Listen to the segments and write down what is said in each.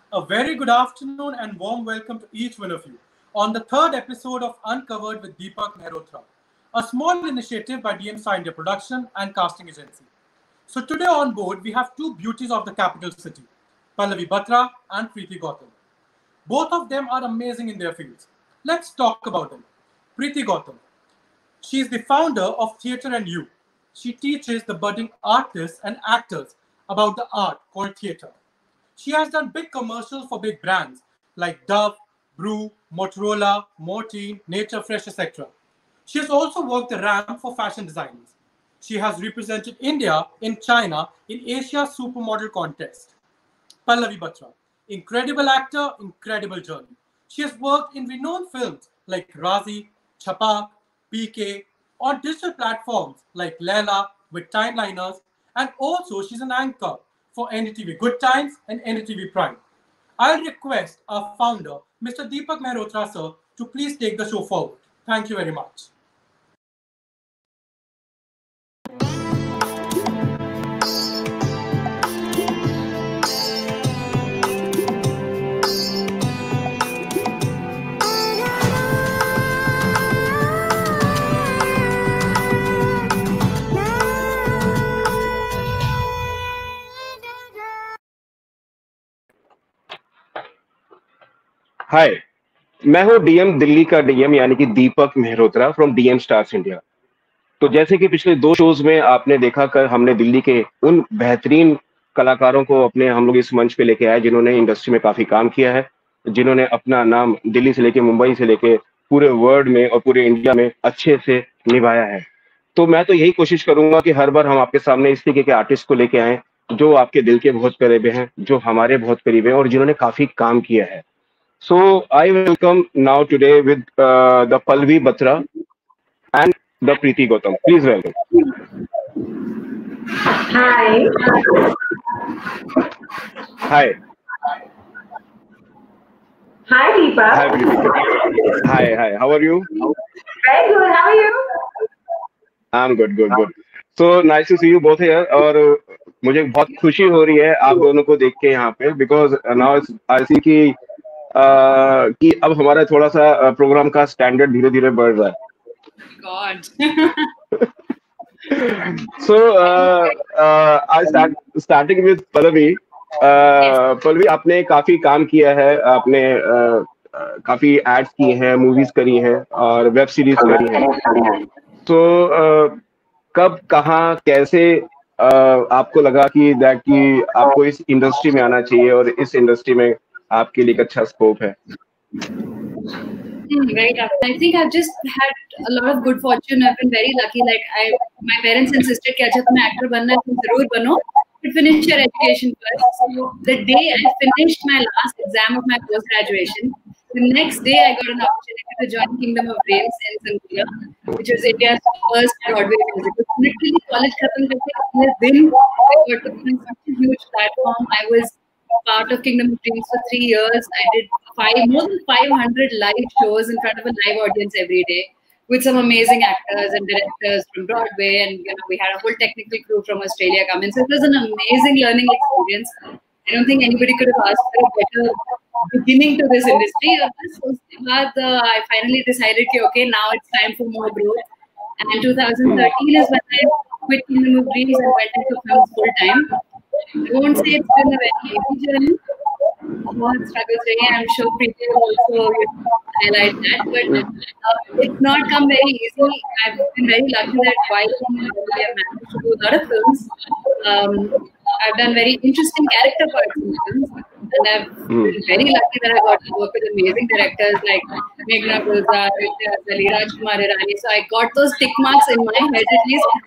A very good afternoon and warm welcome to each one of you on the third episode of Uncovered with Deepak Mehrotra, a small initiative by DM Star India Production and Casting Agency. So today on board, we have two beauties of the capital city, Pallavi Batra and Preeti Gautam. Both of them are amazing in their fields. Let's talk about them. Preeti Gautam. She is the founder of Theatre and You. She teaches the budding artists and actors about the art called theatre. She has done big commercials for big brands like Dove, Brew, Motorola, Mortein, Nature Fresh, etc. She has also worked the ramp for fashion designers. She has represented India in China in Asia Supermodel Contest. Pallavi Batra, incredible actor, incredible journey. She has worked in renowned films like Razi, Chapak, PK, on digital platforms like Leela with Timeliners, and also she's an anchor for NDTV Good Times and NDTV Prime. I'll request our founder, Mr. Deepak Mehrotra sir, to please take the show forward. Thank you very much. हाय। मैं हूँ DM Delhi का DM यानी कि Deepak Mehrotra from DM stars India. तो जैसे कि पिछले दो शोज में आपने देखा कर हमने दिल्ली के उन बेहतरीन कलाकारों को अपने हम लोग इस मंच पे लेके आए जिन्होंने इंडस्ट्री में काफी काम किया है, जिन्होंने अपना नाम दिल्ली से लेके मुंबई से लेके पूरे वर्ल्ड में और पूरे इंडिया में अच्छे से निभाया है। तो मैं तो यही कोशिश करूंगा कि हर बार हम आपके सामने इस तरीके के आर्टिस्ट को लेके आए जो आपके दिल के बहुत करीब हैं, जो हमारे बहुत करीब हैं और जिन्होंने काफी काम किया है। So I welcome now today with the Pallavi Batra and the Preeti Gautam. Please welcome. Hi. Hi. Hi, Deepa. Hi, Preeti. Hi. How are you? Very good. How are you? I'm good. So nice to see you both here. और मुझे बहुत खुशी हो रही है आप दोनों को देख के यहाँ पे because now I see कि अब हमारा थोड़ा सा प्रोग्राम का स्टैंडर्ड धीरे धीरे बढ़ रहा है। God. So I starting with Pallavi. Pallavi, आपने काफी काम किया है, आपने काफी एड्स किए हैं, मूवीज करी हैं और वेब सीरीज करी हैं। तो कब कहाँ कैसे आपको लगा कि आपको इस इंडस्ट्री में आना चाहिए और इस इंडस्ट्री में आपके लिए एक अच्छा स्कोप है? Very tough. I think I've just had a lot of good fortune. I've been very lucky. My parents insisted कि अच्छा तुम्हें actor बनना है, तुम जरूर बनो, but finish your education first. So the day I finished my last exam of my post graduation, the next day I got an opportunity to join Kingdom of Dreams in Sankuya, which was India's first Broadway musical. Literally college खत्म करके अपने दिन I got to be on such a huge platform. I was part of Kingdom of Dreams for 3 years. I did more than 500 live shows in front of a live audience every day with some amazing actors and directors from Broadway, and we had a whole technical crew from Australia come in. So it was an amazing learning experience. I don't think anybody could have asked for a better beginning to this industry. I finally decided that okay, now it's time for more growth. And 2013 is when I quit Kingdom of Dreams and went into film full time. I won't say it's been a very easy journey. More struggles रही हैं. I'm sure Preeti will also highlight that, but it's not come very easy. I've been very lucky that while I have managed to do a lot of films, I've done very interesting character parts in films, and I've been very lucky that I got to work with amazing directors like Meghna Gulzar, Ali, Rajkumar Hirani. So I got those tick marks in my head at least.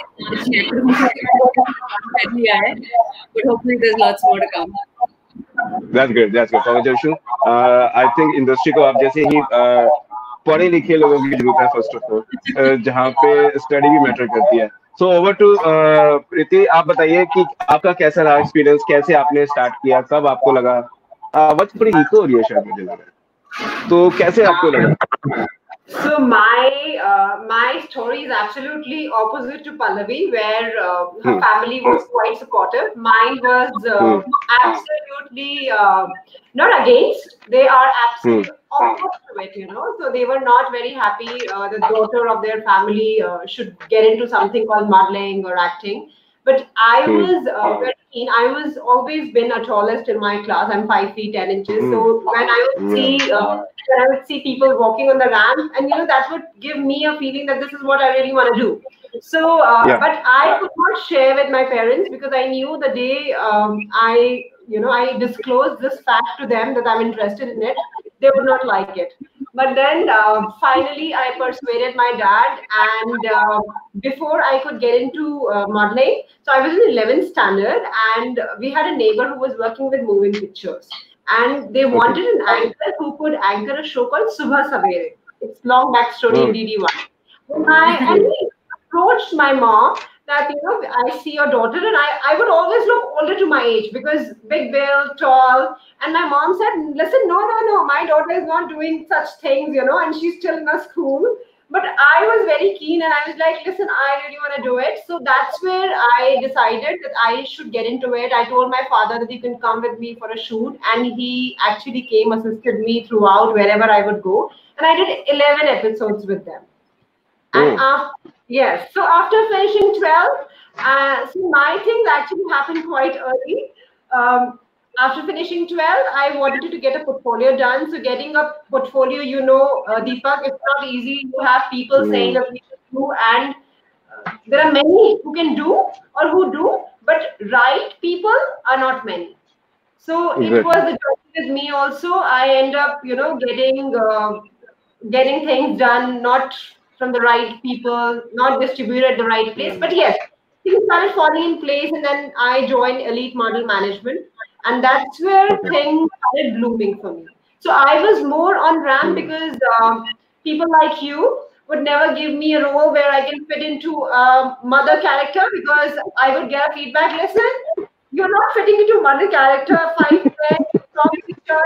But hopefully there's lots more to come. That's good. Congratulations. I think industry को आप जैसे ही पढ़े लिखे लोगों की जरूरत है first of all, जहाँ पे स्टडी भी मैटर करती है। सो ओवर टू प्रीति, आप बताइए कि आपका कैसा रहा एक्सपीरियंस, कैसे आपने स्टार्ट किया, कब आपको लगा? आवाज थोड़ी वीक हो रही है शायद मुझे लग रहा है, तो कैसे आपको लगा? So my story is absolutely opposite to Pallavi, where her family was quite supportive. Mine was absolutely not against. They are absolutely opposite to it, you know. So they were not very happy. The daughter of their family should get into something called modeling or acting. But I was very keen. I was always been a tallest in my class. I'm 5 feet 10 inches. So when I would see people walking on the ramp, and you know that would give me a feeling that this is what I really want to do. So, but I could not share with my parents because I knew the day I disclosed this fact to them that I'm interested in it, they would not like it. But then finally, I persuaded my dad, and before I could get into modeling, so I was in 11th standard, and we had a neighbor who was working with moving pictures, and they wanted an anchor who could anchor a show called Subha Savere. It's long backstory in DD1. And he approached my mom that, you know, I see your daughter, and I would always look older to my age because big build, tall. And my mom said, listen, no, my daughter is not doing such things, you know, and she's still in a school. But I was very keen, and I was like, listen, I really want to do it. So that's where I decided that I should get into it. I told my father that he can come with me for a shoot, and he actually came, assisted me throughout wherever I would go. And I did 11 episodes with them. And so after finishing 12, so my things actually happened quite early. After finishing 12, I wanted to get a portfolio done. So getting a portfolio, you know, Deepak, it's not easy. You have people saying that we can do, and there are many who can do or who do, but right people are not many. So it was the journey with me also. I end up, you know, getting things done, not from the right people, not distributed at the right place. But yes, things started falling in place, and then I joined Elite Model Management, and that's where things started blooming for me. So I was more on ramp because people like you would never give me a role where I can fit into a mother character, because I would get a feedback, listen, you're not fitting into mother character, 5'10", strong picture.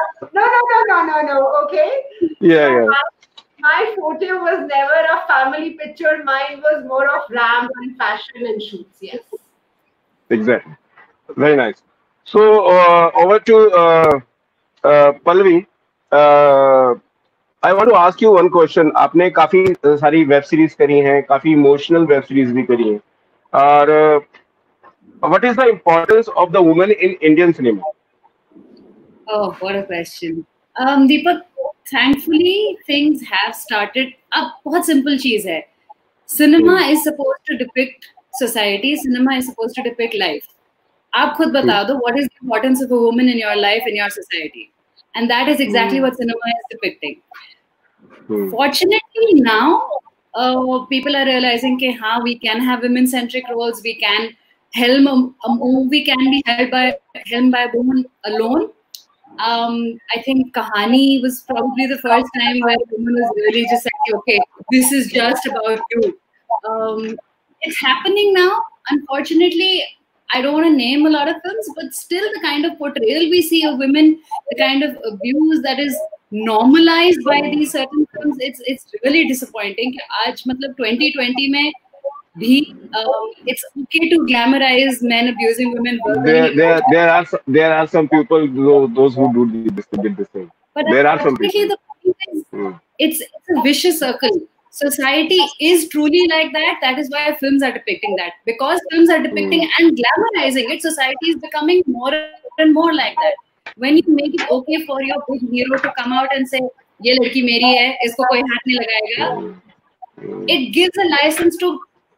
No, okay? Yeah. My forte was never a family picture. Mine was more of ramp and fashion and shoots. Yes. Exactly. Very nice. So over to Pallavi. I want to ask you one question. आपने काफी सारी web series करी हैं, काफी emotional web series भी करी हैं. और what is the importance of the woman in Indian cinema? Oh, what a question. Deepak, thankfully things have started. अब बहुत simple चीज है. Cinema is supposed to depict society. Cinema is supposed to depict life. आप खुद बता दो, what is the importance of a woman in your life, in your society? And that is exactly what cinema is depicting. Fortunately now, people are realizing that हाँ, we can have women-centric roles. We can helm a movie can be helmed by a woman alone. I think Kahani was probably the first time where a woman was really just like, okay, this is just about you. It's happening now. Unfortunately, I don't want to name a lot of films, but still the kind of portrayal we see of women, the kind of abuse that is normalized by these certain films, it's really disappointing. Aaj, matlab 2020 mein bhi, it's okay to glamorize men abusing women. There are some people, those who did this thing. But there are some people. The point is, it's a vicious circle. Society is truly like that. That is why films are depicting that. Because films are depicting and glamorizing it, society is becoming more and more like that. When you make it okay for your big hero to come out and say, "Ye ladki meri hai, isko koi haath nahi lagayega," it gives a license to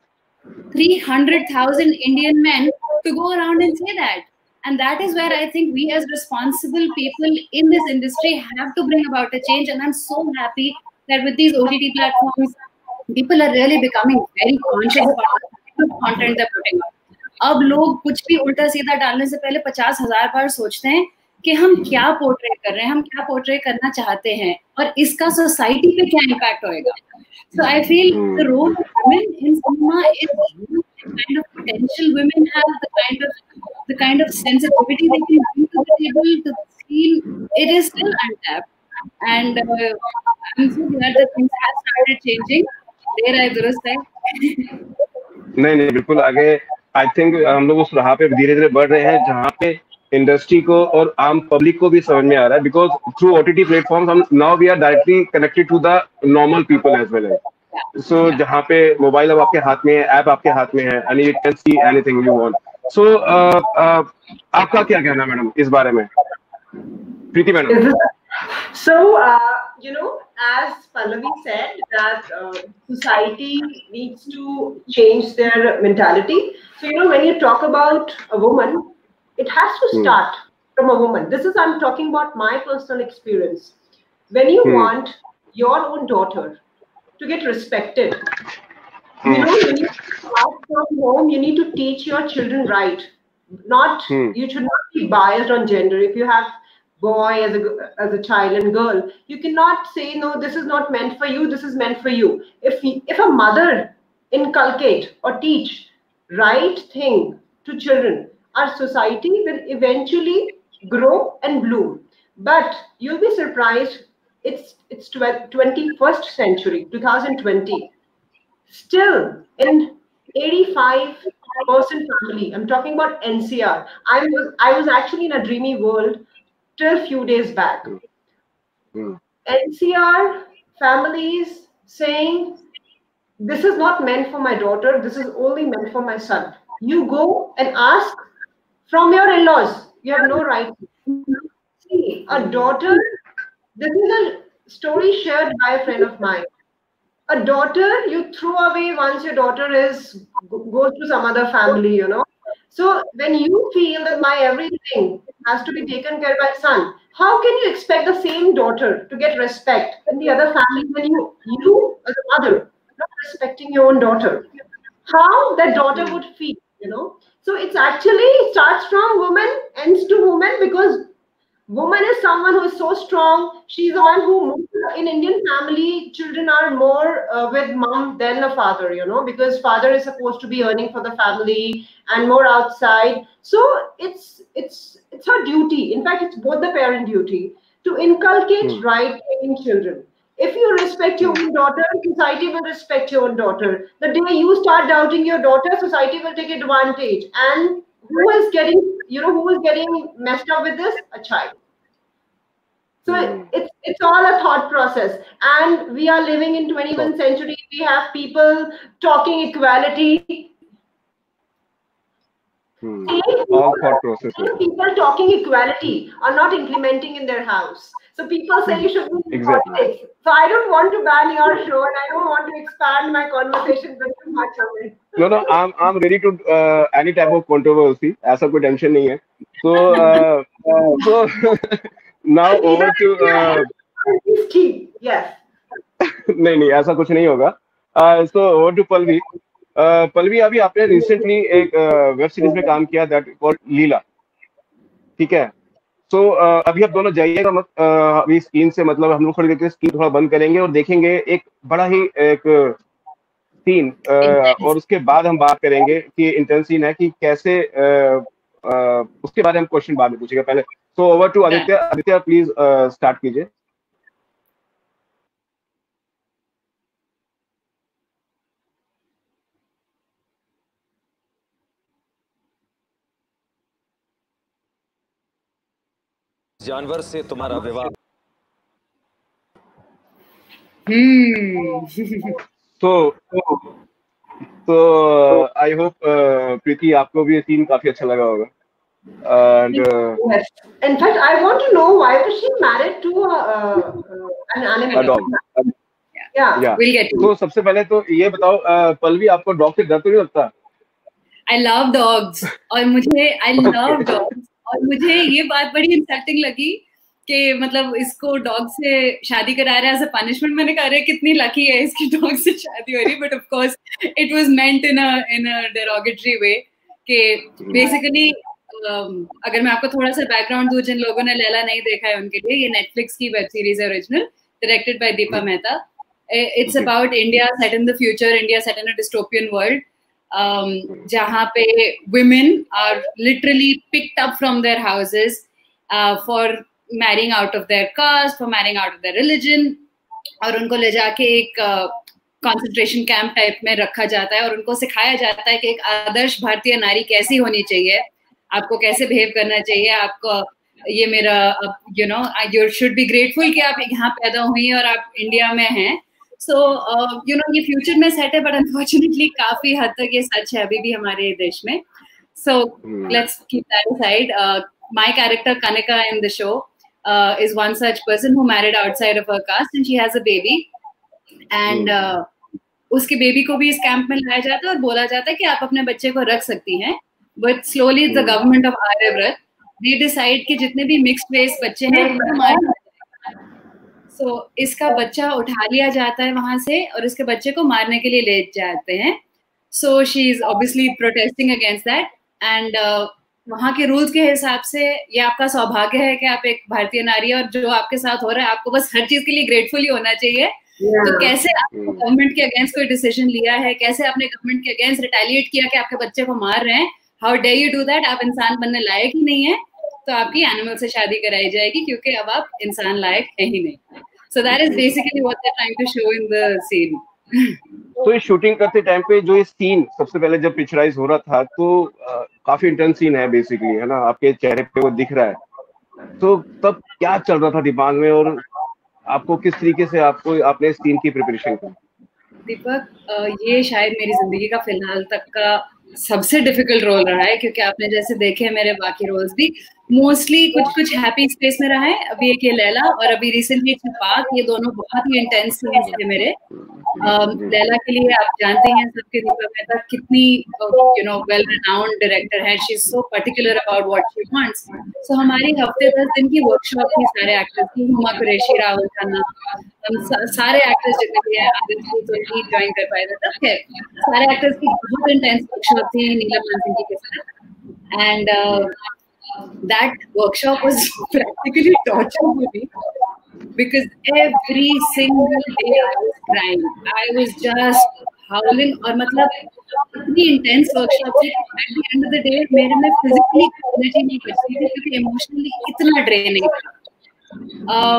300,000 Indian men to go around and say that. And that is where I think we as responsible people in this industry have to bring about a change. And I'm so happy that with these OTT platforms, people are really becoming very conscious about the content they're putting up. अब लोग कुछ भी उल्टा सीधा डालने से पहले 50,000 बार सोचते हैं कि हम क्या पोर्ट्रे कर रहे हैं, हम क्या पोर्ट्रे करना चाहते हैं और इसका सोसाइटी पे क्या इम्पैक्ट होएगा. So I feel the role of women in cinema is the kind of potential women have, the kind of sensitivity they can bring to the table, to the scene. It is still untapped. And I'm so glad that things have started changing. देर आए दुरुस्त है. नहीं बिल्कुल आगे I think हम लोग उस राह पे धीरे धीरे बढ़ रहे हैं जहाँ पे इंडस्ट्री को और आम पब्लिक को भी समझ में आ रहा है, बिकॉज थ्रू OTT प्लेटफॉर्म हम now we are directly connected to the normal people as well as. So जहाँ पे मोबाइल अब आपके हाथ में है, ऐप आपके हाथ में है, and you can see anything you want. So आपका क्या कहना है मैडम इस बारे में, Preeti madam? So, as Pallavi said, that society needs to change their mentality. So, when you talk about a woman, it has to start from a woman. I'm talking about my personal experience. When you want your own daughter to get respected, when you start from home, you need to teach your children right. You should not be biased on gender. If you have boy as a child and girl, you cannot say no, this is not meant for you, this is meant for you. If a mother inculcate or teach right thing to children, our society will eventually grow and bloom. But you'll be surprised, it's 21st century, 2020, still in 85% family, I'm talking about NCR. I was actually in a dreamy world till few days back. NCR families saying, this is not meant for my daughter, this is only meant for my son. You go and ask from your in-laws. You have no right. See, a daughter, this is a story shared by a friend of mine. A daughter you throw away once your daughter goes to some other family, So when you feel that my everything has to be taken care by son, how can you expect the same daughter to get respect in the other family when you as a mother not respecting your own daughter? How that daughter would feel, So it's actually starts from woman, ends to woman, because woman is someone who is so strong. She's the one who in Indian family, children are more with mom than the father, because father is supposed to be earning for the family and more outside. So it's her duty. In fact, it's both the parent duty to inculcate right in children. If you respect your own daughter, society will respect your own daughter. The day you start doubting your daughter, society will take advantage. And who is getting messed up with this? A child. So it's all a thought process. And we are living in 21st century. We have people talking equality. All thought processes. People talking equality are not implementing in their house. So people say you should be in politics. So I don't want to ban your show, and I don't want to expand my conversation with too much of it. No, I'm ready to any type of controversy. ऐसा कोई tension नहीं है. So now over to yes. नहीं ऐसा कुछ नहीं होगा. So over to Palvi. Pallavi, अभी आपने रिसेंटली एक वेब सीरीज में काम किया दैट कॉल्ड लीला, ठीक है? सो अभी आप दोनों जाइएगा मत अभी स्क्रीन से, मतलब हम लोग थोड़ी देर के स्क्रीन थोड़ा बंद करेंगे और देखेंगे एक बड़ा ही एक सीन, और उसके बाद हम बात करेंगे कि इंटेंस सीन है कि कैसे उसके बारे में हम क्वेश्चन बाद में पूछेंगे पहले. So over to Aditya. Aditya please start कीजिए. जानवर से तुम्हारा विवाह. तो आई होप प्रीति आपको भी ये सीन काफी अच्छा लगा होगा. And yes. In fact, I want to know why was she married to an animal? A dog. Yeah. We'll get to. तो सबसे पहले तो ये बताओ पल्लवी, आपको डॉग से डर तो नहीं लगता? I love dogs और मुझे ये बात बड़ी इंसल्टिंग लगी कि मतलब इसको डॉग से शादी करा रहे हैं एज अ पनिशमेंट. मैंने कहा अरे कितनी लकी है इसकी डॉग से शादी हो रही. But of course it was meant in a derogatory way कि बेसिकली अगर मैं आपको थोड़ा सा बैकग्राउंड दूं, जिन लोगों ने लैला नहीं देखा है उनके लिए, ये नेटफ्लिक्स की वेब सीरीज है, original, directed by Deepa Mehta. It's about India set in the future, India set in a dystopian world, जहाँ पे women are literally picked up from their houses for marrying out of their caste, for marrying out of their religion, और उनको ले जाके एक concentration camp type में रखा जाता है और उनको सिखाया जाता है कि एक आदर्श भारतीय नारी कैसी होनी चाहिए, आपको कैसे बिहेव करना चाहिए, आपको ये मेरा यू शुड बी ग्रेटफुल कि आप यहाँ पैदा हुई और आप इंडिया में हैं. सो ये फ्यूचर में सेट है, बट अनफॉर्चुनेटली काफी हद तक ये सच है अभी भी हमारे देश में. So let's keep that aside. My character Kanika in the show is one such person who married outside of her caste, and she has a baby. And उसके बेबी को भी इस कैंप में लाया जाता है और बोला जाता है कि आप अपने बच्चे को रख सकती हैं. But slowly the government of Aryavrat they decide कि जितने भी mixed race बच्चे हैं उनको मार. So इसका बच्चा उठा लिया जाता है वहां से और इसके बच्चे को मारने के लिए ले जाते हैं. So she is obviously protesting against that. And वहाँ के रूल्स के हिसाब से ये आपका सौभाग्य है कि आप एक भारतीय नारी और जो आपके साथ हो रहा है आपको बस हर चीज के लिए ग्रेटफुल ही होना चाहिए. तो कैसे आपने गवर्नमेंट के अगेंस्ट कोई डिसीजन लिया है, कैसे आपने गवर्नमेंट के अगेंस्ट रिटेलिएट किया कि आपके बच्चे को मार रहे हैं, how dare you do that, आप इंसान बनने लायक ही नहीं है, तो आपकी एनिमल से शादी कराई जाएगी क्योंकि अब आप इंसान लायक है ही नहीं. So that is basically what they are trying to show in the scene. तो ये शूटिंग करते टाइम पे जो ये सीन सबसे पहले जब पिक्चराइज हो रहा था तो काफी इंटेंस सीन है बेसिकली, है ना, आपके चेहरे पे वो दिख रहा है. तो तब क्या चल रहा था दिमाग में और आपको किस तरीके से आपने इस सीन की प्रिपरेशन की? दीपक, ये शायद मेरी जिंदगी का फिलहाल तक का सबसे डिफिकल्ट रोल रहा है क्योंकि आपने जैसे देखे मेरे बाकी रोल्स भी मोस्टली कुछ हैप्पी स्पेस में रहा है. अभी एक ये लैला और अभी रिसेंटली छपाक, ये दोनों बहुत ही इंटेंस सीन्स थे मेरे. लैला के लिए आप जानते हैं सबके दीपा मेहता कितनी वेल रिनाउंड डायरेक्टर है. She is so particular about what she wants. So हमारी हफ्ते 10 दिन की वर्कशॉप थी सारे एक्टर्स की. हुमा कुरैशी, राहुल खन्ना, हम सारे एक्टर्स जितने भी हैं, आदित्य तो नहीं ज्वाइन कर पाए थे तब, खैर सारे एक्टर्स की बहुत इंटेंस वर्कशॉप थी नीलम मानसिंह के साथ. And that workshop was practically torture for me because every single day I was crying. I was just howling. और मतलब इतनी intense workshop थी. At the end of the day मेरे में physically energy नहीं बचती थी क्योंकि emotionally इतना draining था.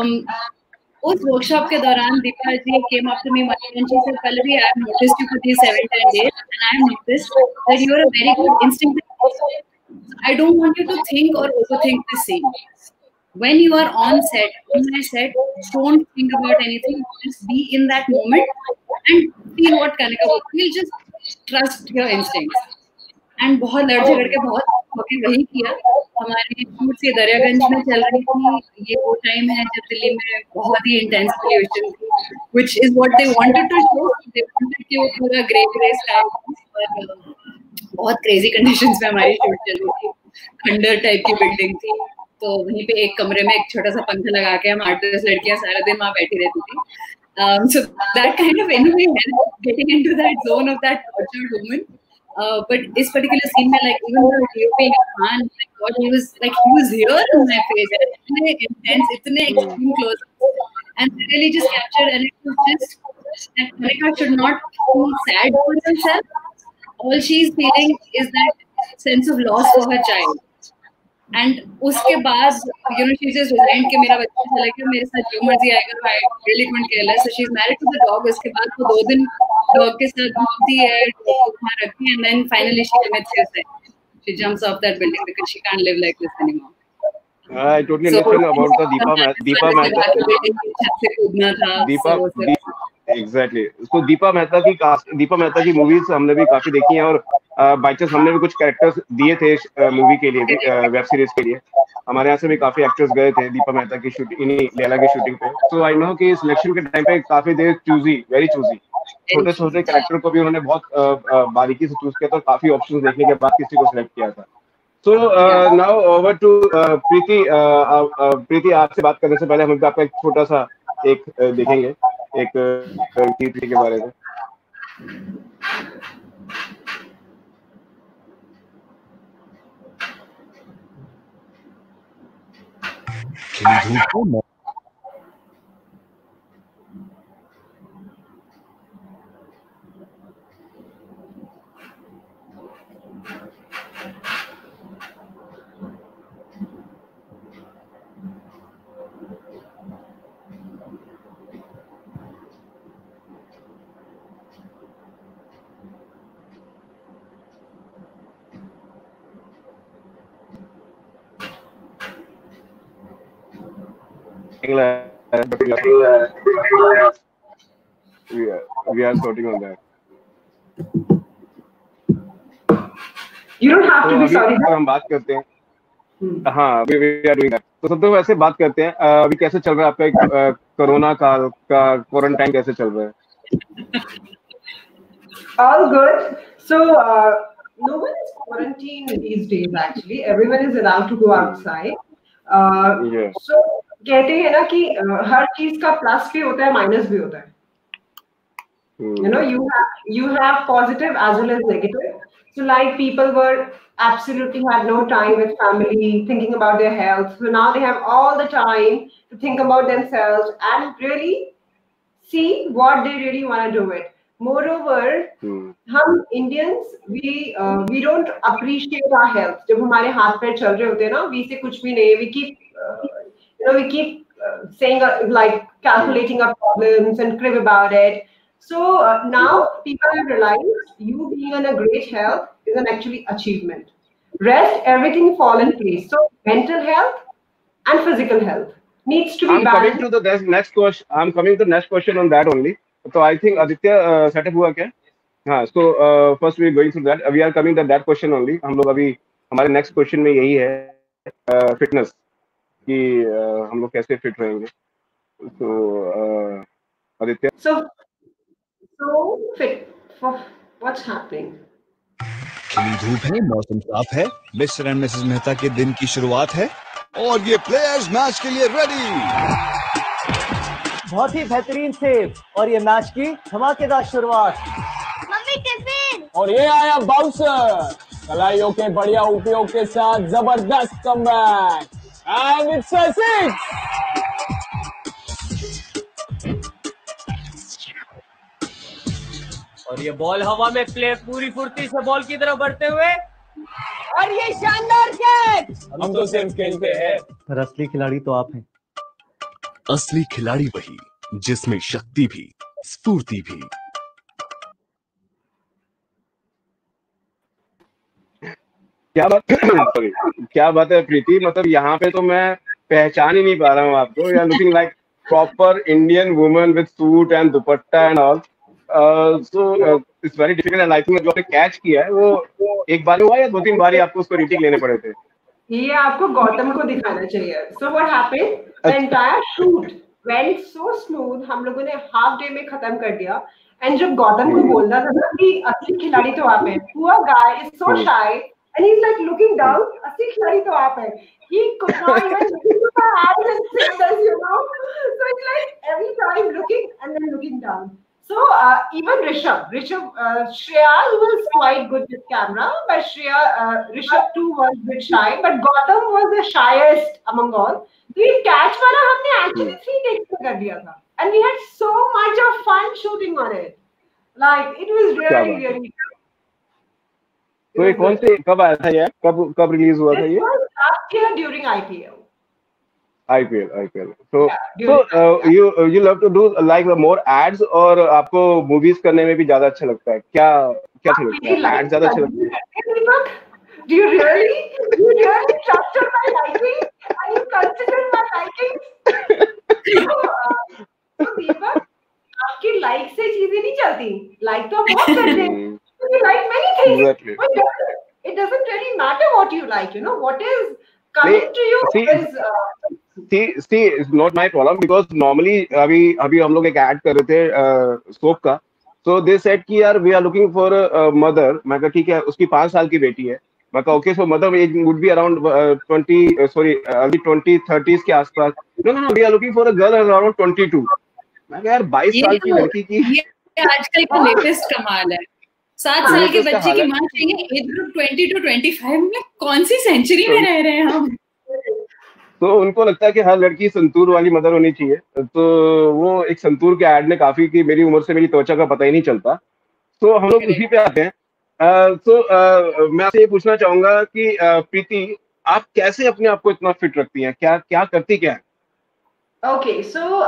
उस workshop के दौरान दीपा जी came up to me and she said, Pallavi, I have noticed you for these 7-10 days and I have noticed that you are a very good instinctive. I don't want you to think or overthink the scene. When you are on my set, don't think about anything. Just be in that moment and feel what Kanika will feel. Just trust your instincts. And बहुत लड़ झगड़ के बहुत होके वही किया. हमारी shoots ये दरियागंज में चल रही थी. ये वो टाइम है जब दिल्ली में बहुत ही इंटेंस पोल्यूशन थी, which is what they wanted to show. They wanted कि वो पूरा ग्रे स्टाइल बहुत क्रेजी कंडीशंस में हमारी शूट चल रही थी. खंडर टाइप की बिल्डिंग थी, तो वहीं पे एक कमरे में एक छोटा सा पंखा लगा के हम 8-10 लड़कियां सारा दिन वहां बैठी रहती थी. So that kind of anyway helped getting into that zone of that tortured woman. But इस particular scene में like even the DOP Khan, my God, he was here in my face. इतने intense, इतने extreme close, and they really just captured, and it was just that Kanika should not feel sad for herself. All she's feeling is that sense of loss for her child. And उसके बाद she just resigned कि मेरा बच्चा चला गया, मेरे साथ जो मर्जी आएगा, I really couldn't care less. So she's married to the dog. उसके बाद वो 2 दिन dog के साथ घूमती है, वहाँ रखती है, and then finally she commits suicide. She jumps off that building because she can't live like this anymore. I totally understand about the Deepa Mehta. Exactly. So Deepa Mehta की मूवीज हमने भी काफी देखी हैं और बाय चांस हमने भी कुछ कैरेक्टर्स दिए थे मूवी के लिए भी, वेब सीरीज के लिए. हमारे यहाँ से भी काफी एक्टर्स गए थे दीपा मेहता की शूटिंग, इन्हीं लैला की शूटिंग पे. तो आई नो कि सिलेक्शन के टाइम पे काफी देर वेरी चूजी छोटे कैरेक्टर को भी उन्होंने बहुत बारीकी से चूज किया था. काफी ऑप्शंस देखने के बाद किसी को सिलेक्ट किया था. So now over to प्रीति. प्रीति, आपसे बात करने से पहले हम आपका एक छोटा सा एक देखेंगे एक प्रीति के बारे में. we are sorting on that. You don't have to be sorry. हम बात करते हैं. हाँ, we are doing that. तो सब तो वैसे बात करते हैं. अभी कैसे चल रहा है आपका कोरोना काल का क्वारंटाइन कैसे चल रहा है? All good. So no one is quarantined these days. Actually, everyone is allowed to go outside. Yeah. So कहते हैं ना कि हर चीज का प्लस भी होता है माइनस भी होता है. You know, you have positive as well as negative. So like people were absolutely had no time with family, thinking about their health. So now they have all the time to think about themselves and really see what they really want to do it. Moreover, हम Indians we don't appreciate our health. जब हमारे हाथ पैर चल रहे होते हैं ना, we से कुछ भी नहीं. We keep saying like calculating our problems and crib about it. So now people have realized you being in a great health is an actually achievement. Rest, everything fall in place. So mental health and physical health needs to be balanced. I'm coming to the next question on that only. So I think Aditya setup हुआ क्या? हाँ, so first we are going through that. We are coming to that question only. हम लोग अभी हमारे next question में यही है fitness कि हम लोग कैसे fit रहेंगे. So Aditya. So fit for what's happening? खिली धूप है, मौसम साफ है, मिस्टर एंड मिसेस मेहता के दिन की शुरुआत है और ये प्लेयर्स मैच के लिए रेडी. बहुत ही बेहतरीन सेव और ये मैच की धमाकेदार शुरुआत. Mummy tiffin. और ये आया बाउंसर, कलाइयों के बढ़िया उपयोग के साथ जबरदस्त comeback and it's a six. और ये बॉल हवा में प्ले पूरी फुर्ती से बॉल की तरफ बढ़ते हुए और ये शानदार कैच. हम तो सिर्फ खेलते हैं, पर असली खिलाड़ी तो आप हैं. असली खिलाड़ी वही जिसमें शक्ति भी स्फूर्ति भी. क्या बात है प्रीति, मतलब यहाँ पे तो मैं पहचान ही नहीं पा रहा हूँ आपको. You are looking like proper Indian woman with suit and dupatta and all. So it's very difficult and I think जो आपने कैच किया है वो एक बार हुआ या 2-3 बार ही आपको उसको रीटेक लेने पड़े थे? ये आपको गौतम को दिखाना चाहिए. So what happened? The entire shoot went so smooth. हम लोगों ने हाफ डे में खत्म कर दिया. And जब गौतम को बोलना था ना कि असली खिलाड़ी तो आप हैं, poor guy is so shy and he's like looking down. असली खिलाड़ी तो आप हैं. He could not even look into my eyes and say this, you know. So it's like every time looking and then looking down. So even Rishabh, Shreya was quite good with camera, but Rishabh too was a bit shy, but Gautam was the shyest among all. So ये catch वाला हमने actually 3 takes में कर दिया था, and we had so much of fun shooting on it. Like it was really. तो ये कौन से कब आया था ये? कब रिलीज हुआ था ये? Last year during IPL. So you love to do like more ads और आपको movies करने में भी ज्यादा अच्छा लगता है? क्या अच्छा लगता है? Ads ज्यादा अच्छा लगता है? Do you really trust my liking? Are you considered my liking? तो दीपक, आपकी like से चीजें नहीं चलती. Like तो बहुत करते हैं. You like many things. Exactly. It doesn't really matter what you like. You know what is coming to you is. See, it's not my problem because normally अभी हम लोग एक ऐड कर रहे थे सोप का. So they said कि यार we are looking for a mother. मैं कहा ठीक है, उसकी 5 साल की बेटी है. मैं कहा okay, so mother age would be around early 20-30s के आसपास. No, we are looking for a girl around 22. मैं कहा यार 22 साल की लड़की की. ये आजकल का लेटेस्ट कमाल है. 7 साल के बच्चे की मां चाहिए. एज ग्रुप 20 to 25 में कौन सी सेंचुरी में रह रहे हैं हम? तो उनको लगता है कि हर लड़की संतूर वाली मदर होनी चाहिए. तो वो एक संतूर के ऐड ने काफी कि मेरी उम्र से मेरी त्वचा का पता ही नहीं चलता. तो हम लोग उसी पे आते हैं. तो मैं आपसे ये पूछना चाहूंगा कि प्रीति, आप कैसे अपने आप को इतना फिट रखती हैं? क्या करती क्या है? Okay, so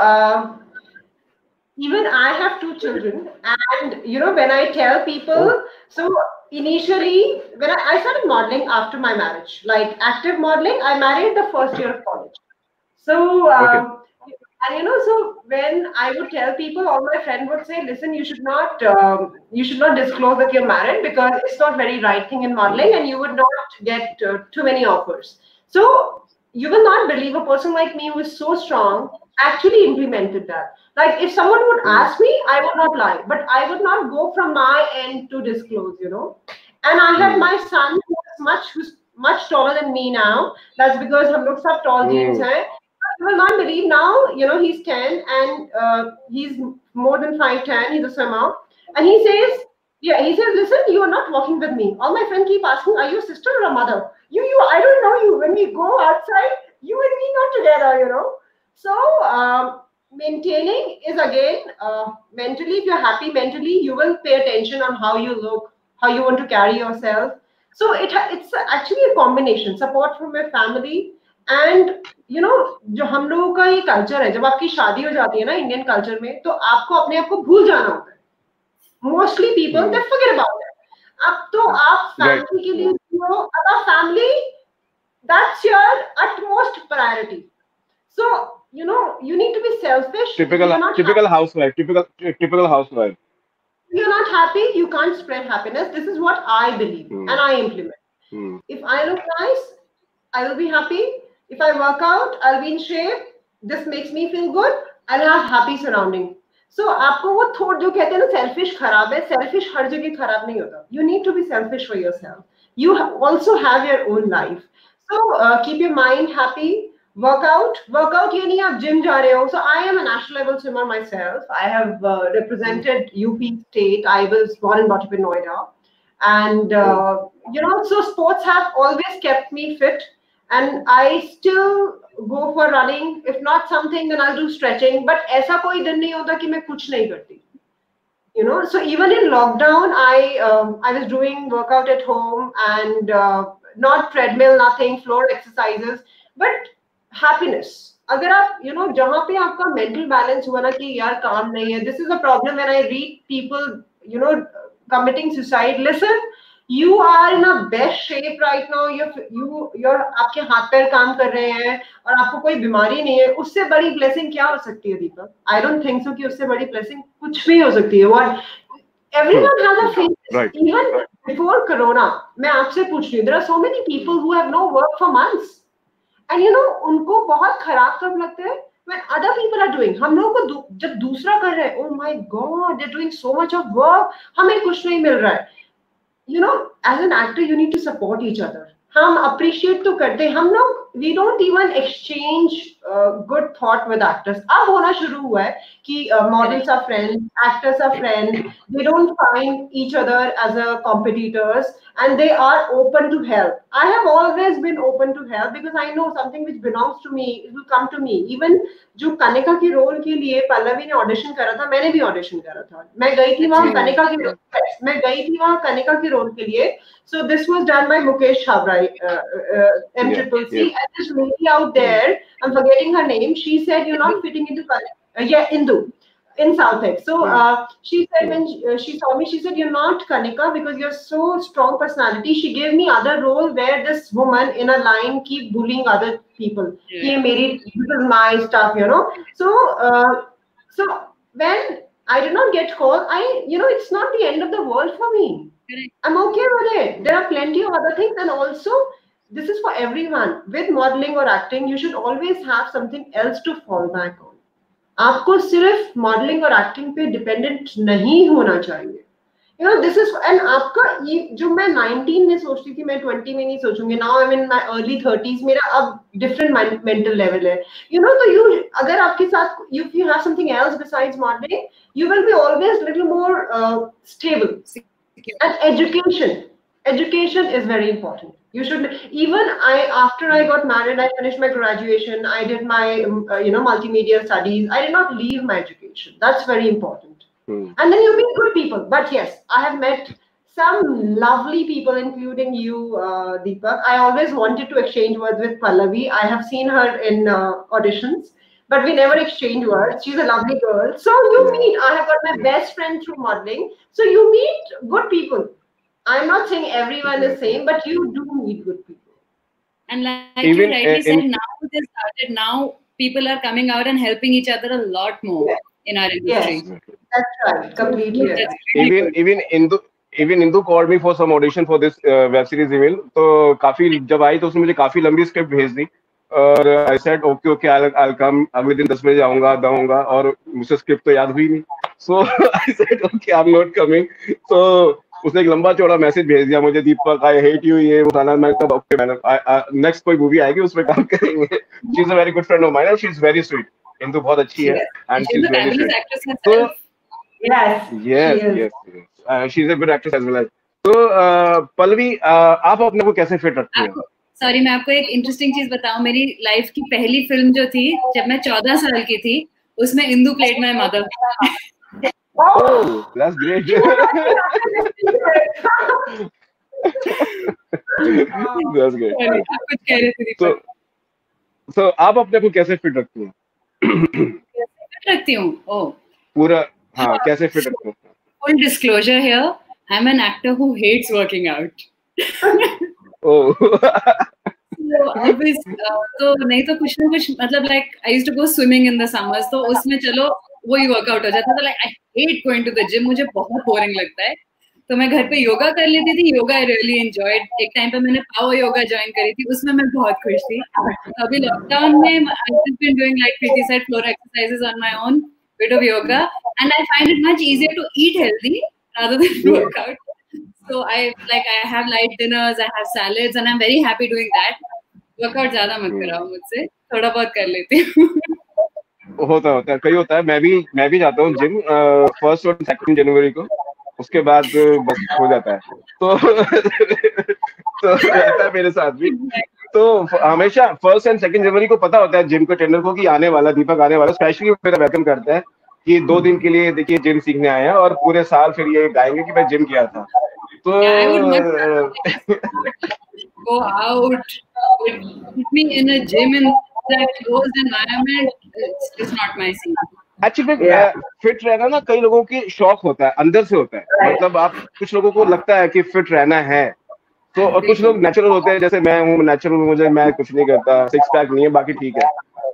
even I have 2 children, and you know when I tell people, so initially when I started modeling after my marriage, like active modeling, I married the first year of college. So And so when I would tell people, all my friends would say, listen, you should not disclose that you're married, because it's not very right thing in modeling, and you would not get too many offers. So you will not believe a person like me who is so strong actually implemented that. Like, if someone would ask me, I would not lie, but I would not go from my end to disclose, And I have my son who's much taller than me now. That's because hum log sab tall genes hain. You will not believe now, he's 10 and he's more than 5'10". He's a swimmer. And he says, listen, you are not walking with me. All my friends keep asking, are you a sister or a mother? I don't know you. When we go outside, you and me not together, So maintaining is, again, mentally, if you're happy mentally, you will pay attention on how you look, how you want to carry yourself. So it's actually a combination, support from your family. And जो हम लोगों का ये culture है, जब आपकी शादी हो जाती है ना इंडियन कल्चर में, तो आपको अपने आप को भूल जाना होता है। Mostly people they forget about it. अब तो आप फैमिली के लिए अगर family that's your utmost priority, so you need to be selfish. Typical housewife. You're not happy, you can't spread happiness. This is what I believe and I implement. If I look nice, I will be happy. If I work out, I'll be in shape. This makes me feel good. I'll have happy surrounding. So आपको वो thought जो कहते हैं ना selfish खराब है, selfish हर जगह खराब नहीं होता. You need to be selfish for yourself. You also have your own life. So keep your mind happy. Work out ये नहीं आप gym जा रहे हो. So I am a national level swimmer myself. I have represented UP state. I was born and brought up in Noida. And so sports have always kept me fit. And I still go for running. If not something, then I'll do stretching. But ऐसा कोई दिन नहीं होता कि मैं कुछ नहीं करती. So even in lockdown, I was doing workout at home and not treadmill, nothing, floor exercises, but happiness. अगर आप जहाँ पे आपका mental balance हुआ ना कि यार काम नहीं है. This is a problem when I read people committing suicide. Listen. You are in a best shape right now. You're आपके हाथ पैर काम कर रहे हैं और आपको कोई बीमारी नहीं है. उससे बड़ी blessing क्या हो सकती है दीपक? I don't think so कि उससे बड़ी blessing कुछ भी हो सकती है. What everyone has a phase. Right. Even before Corona, मैं आपसे पूछ रही हूँ. There are so many people who have no work for months, and उनको बहुत खराब तब लगता है when other people are doing. हम लोगों को जब दूसरा कर रहे हैं, oh my God, they're doing so much of work. हमें कुछ नहीं मिल रहा है. As an actor, you need to support each other. हम appreciate तो करते हैं. हम लोग we don't even exchange good thought with actors. अब होना शुरू हुआ है कि models are friends, actors are friends. They don't find each other as a competitors, and they are open to help. I have always been open to help because I know something which belongs to me, it will come to me. Even जो कनिका के role के लिए पल्लवी ने audition करा था, मैंने भी audition करा था. मैं गई थी वहाँ कनिका के रोल के लिए. So this was done by Mukesh Chhabra, MCCC. And this lady out there, I'm forgetting her name, she said, you're not fitting into Indu, in South End. So she said, when she saw me, she said, you're not Kanika because you're so strong personality. She gave me other role where this woman in a line keep bullying other people. This is my stuff, So when I did not get called, it's not the end of the world for me. I'm okay with it. There are plenty of other things, and also this is for everyone. With modeling or acting, you should always have something else to fall back on. आपको सिर्फ modeling और acting पे dependent नहीं होना चाहिए. This is, and आपका ये जो मैं 19 में सोचती थी, मैं 20 में नहीं सोचूंगी. Now I'm in my early 30s. मेरा अब different mental level है. तो अगर आपके साथ if you have something else besides modeling, you will be always little more stable. And education is very important. You should after I got married, I finished my graduation, I did my multimedia studies. I did not leave my education. That's very important. And then you meet good people. But yes, I have met some lovely people, including you, Deepak. I always wanted to exchange words with Pallavi. I have seen her in auditions, but we never exchanged words. She's a lovely girl. So you meet. I have got my best friend through modeling. So you meet good people. I'm not saying everyone is same, but you do meet good people. And like you rightly said, now they started. Now people are coming out and helping each other a lot more in our industry. Yes, that's right. Completely. Even Indu called me for some audition for this web series email. तो काफी जब आई तो उसने मुझे काफी लंबी script भेज दी और I said okay I'll come, अगले दिन 10 बजे आऊंगा दूंगा और मुझे स्क्रिप्ट तो याद हुई नहीं. So I said okay I'm not coming. So उसने एक लंबा चौड़ा मैसेज भेज दिया मुझे, दीपक I hate you ये वो गाना. मैं कब ओके मैंने नेक्स्ट कोई मूवी आएगी उसमें काम करेंगे. She is a very good friend of mine and she is very sweet. Indu बहुत अच्छी है and she is very sweet. So yes. She is a good actress as well. तो पल्लवी आप अपने को कैसे फिट रखती हैं? सॉरी मैं आपको एक इंटरेस्टिंग चीज बताऊं. मेरी लाइफ की पहली फिल्म जो थी जब मैं 14 साल की थी उसमें Indu played my mother. Oh, that's great. That's great. आप कुछ कह रहे थे दीपक. So आप अपने को कैसे फिट रखती हैं? कैसे फिट रखती हूँ? ओह पूरा हाँ कैसे फिट रखती हूँ? Full disclosure here, I'm an actor who hates working out. Oh. तो नहीं तो कुछ ना कुछ मतलब like I used to go swimming in the summers, तो उसमें चलो वही वर्कआउट हो जाता था. like I hate going to the gym, मुझे बहुत बोरिंग लगता है. तो मैं घर पे योगा कर लेती थी. Yoga I really enjoyed. एक टाइम पे मैंने पावर योगा ज्वाइन करी थी, उसमें मैं बहुत खुश थी. अभी लॉकडाउन में I've just been doing like Preeti said floor exercises on my own, bit of yoga, and I find it much easier to eat healthy rather than work out. So I have light dinners, I have salads, and I'm very happy doing that. Workout ज़्यादा मत कराओ मुझसे, थोड़ा बहुत कर लेती हूँ. होता है कई होता है. मैं भी जाता हूँ जिम 1 और 2 जनवरी को, उसके बाद बस हो जाता है. तो रहता है मेरे साथ भी. तो हमेशा 1 और 2 जनवरी को पता होता है जिम के ट्रेनर को कि आने वाला दीपक आने वाला. स्पेशली मेरा वेलकम करता है कि 2 दिन के लिए देखिए जिम सीखने आए हैं और पूरे साल फिर ये गाएंगे कि मैं जिम किया था. तो go out, put me in a gym in that closed environment. It's not my scene. Actually fit रहना ना कई लोगों की शौक होता है, अंदर से होता है. मतलब आप कुछ लोगों को लगता है कि फिट रहना है तो, और कुछ लोग नेचुरल होते हैं जैसे मैं हूँ नेचुरल, मैं कुछ नहीं करता, 6 पैक नहीं है बाकी ठीक है.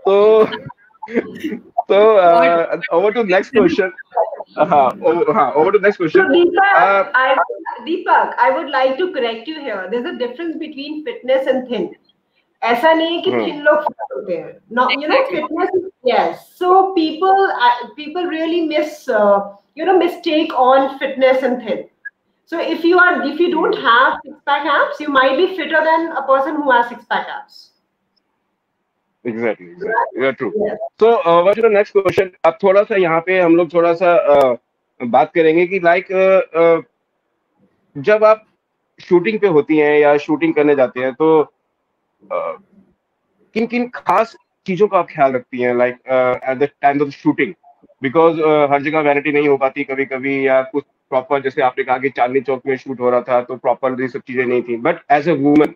तो over to next question. Over to next question. So Deepak, I would like to correct you here. There's a difference between fitness and thin. ऐसा नहीं है कि thin लोग fit होते हैं. No, you know, fitness. Yes. So people really mistake on fitness and thin. So if you don't have 6-pack abs, you might be fitter than a person who has 6-pack abs. Exactly. You're true. Yeah. So what's the next question? अब थोड़ा सा यहाँ पे हम लोग थोड़ा सा बात करेंगे कि जब आप शूटिंग पे होती हैं या शूटिंग करने जाते हैं तो किन खास चीजों का आप ख्याल रखती हैं at the time of shooting? Because हर जगह वैनिटी नहीं हो पाती कभी या कुछ प्रॉपर, जैसे आपने कहा कि चांदनी चौक में शूट हो रहा था तो प्रॉपर ये सब चीजें नहीं थी. बट एज ए वुमन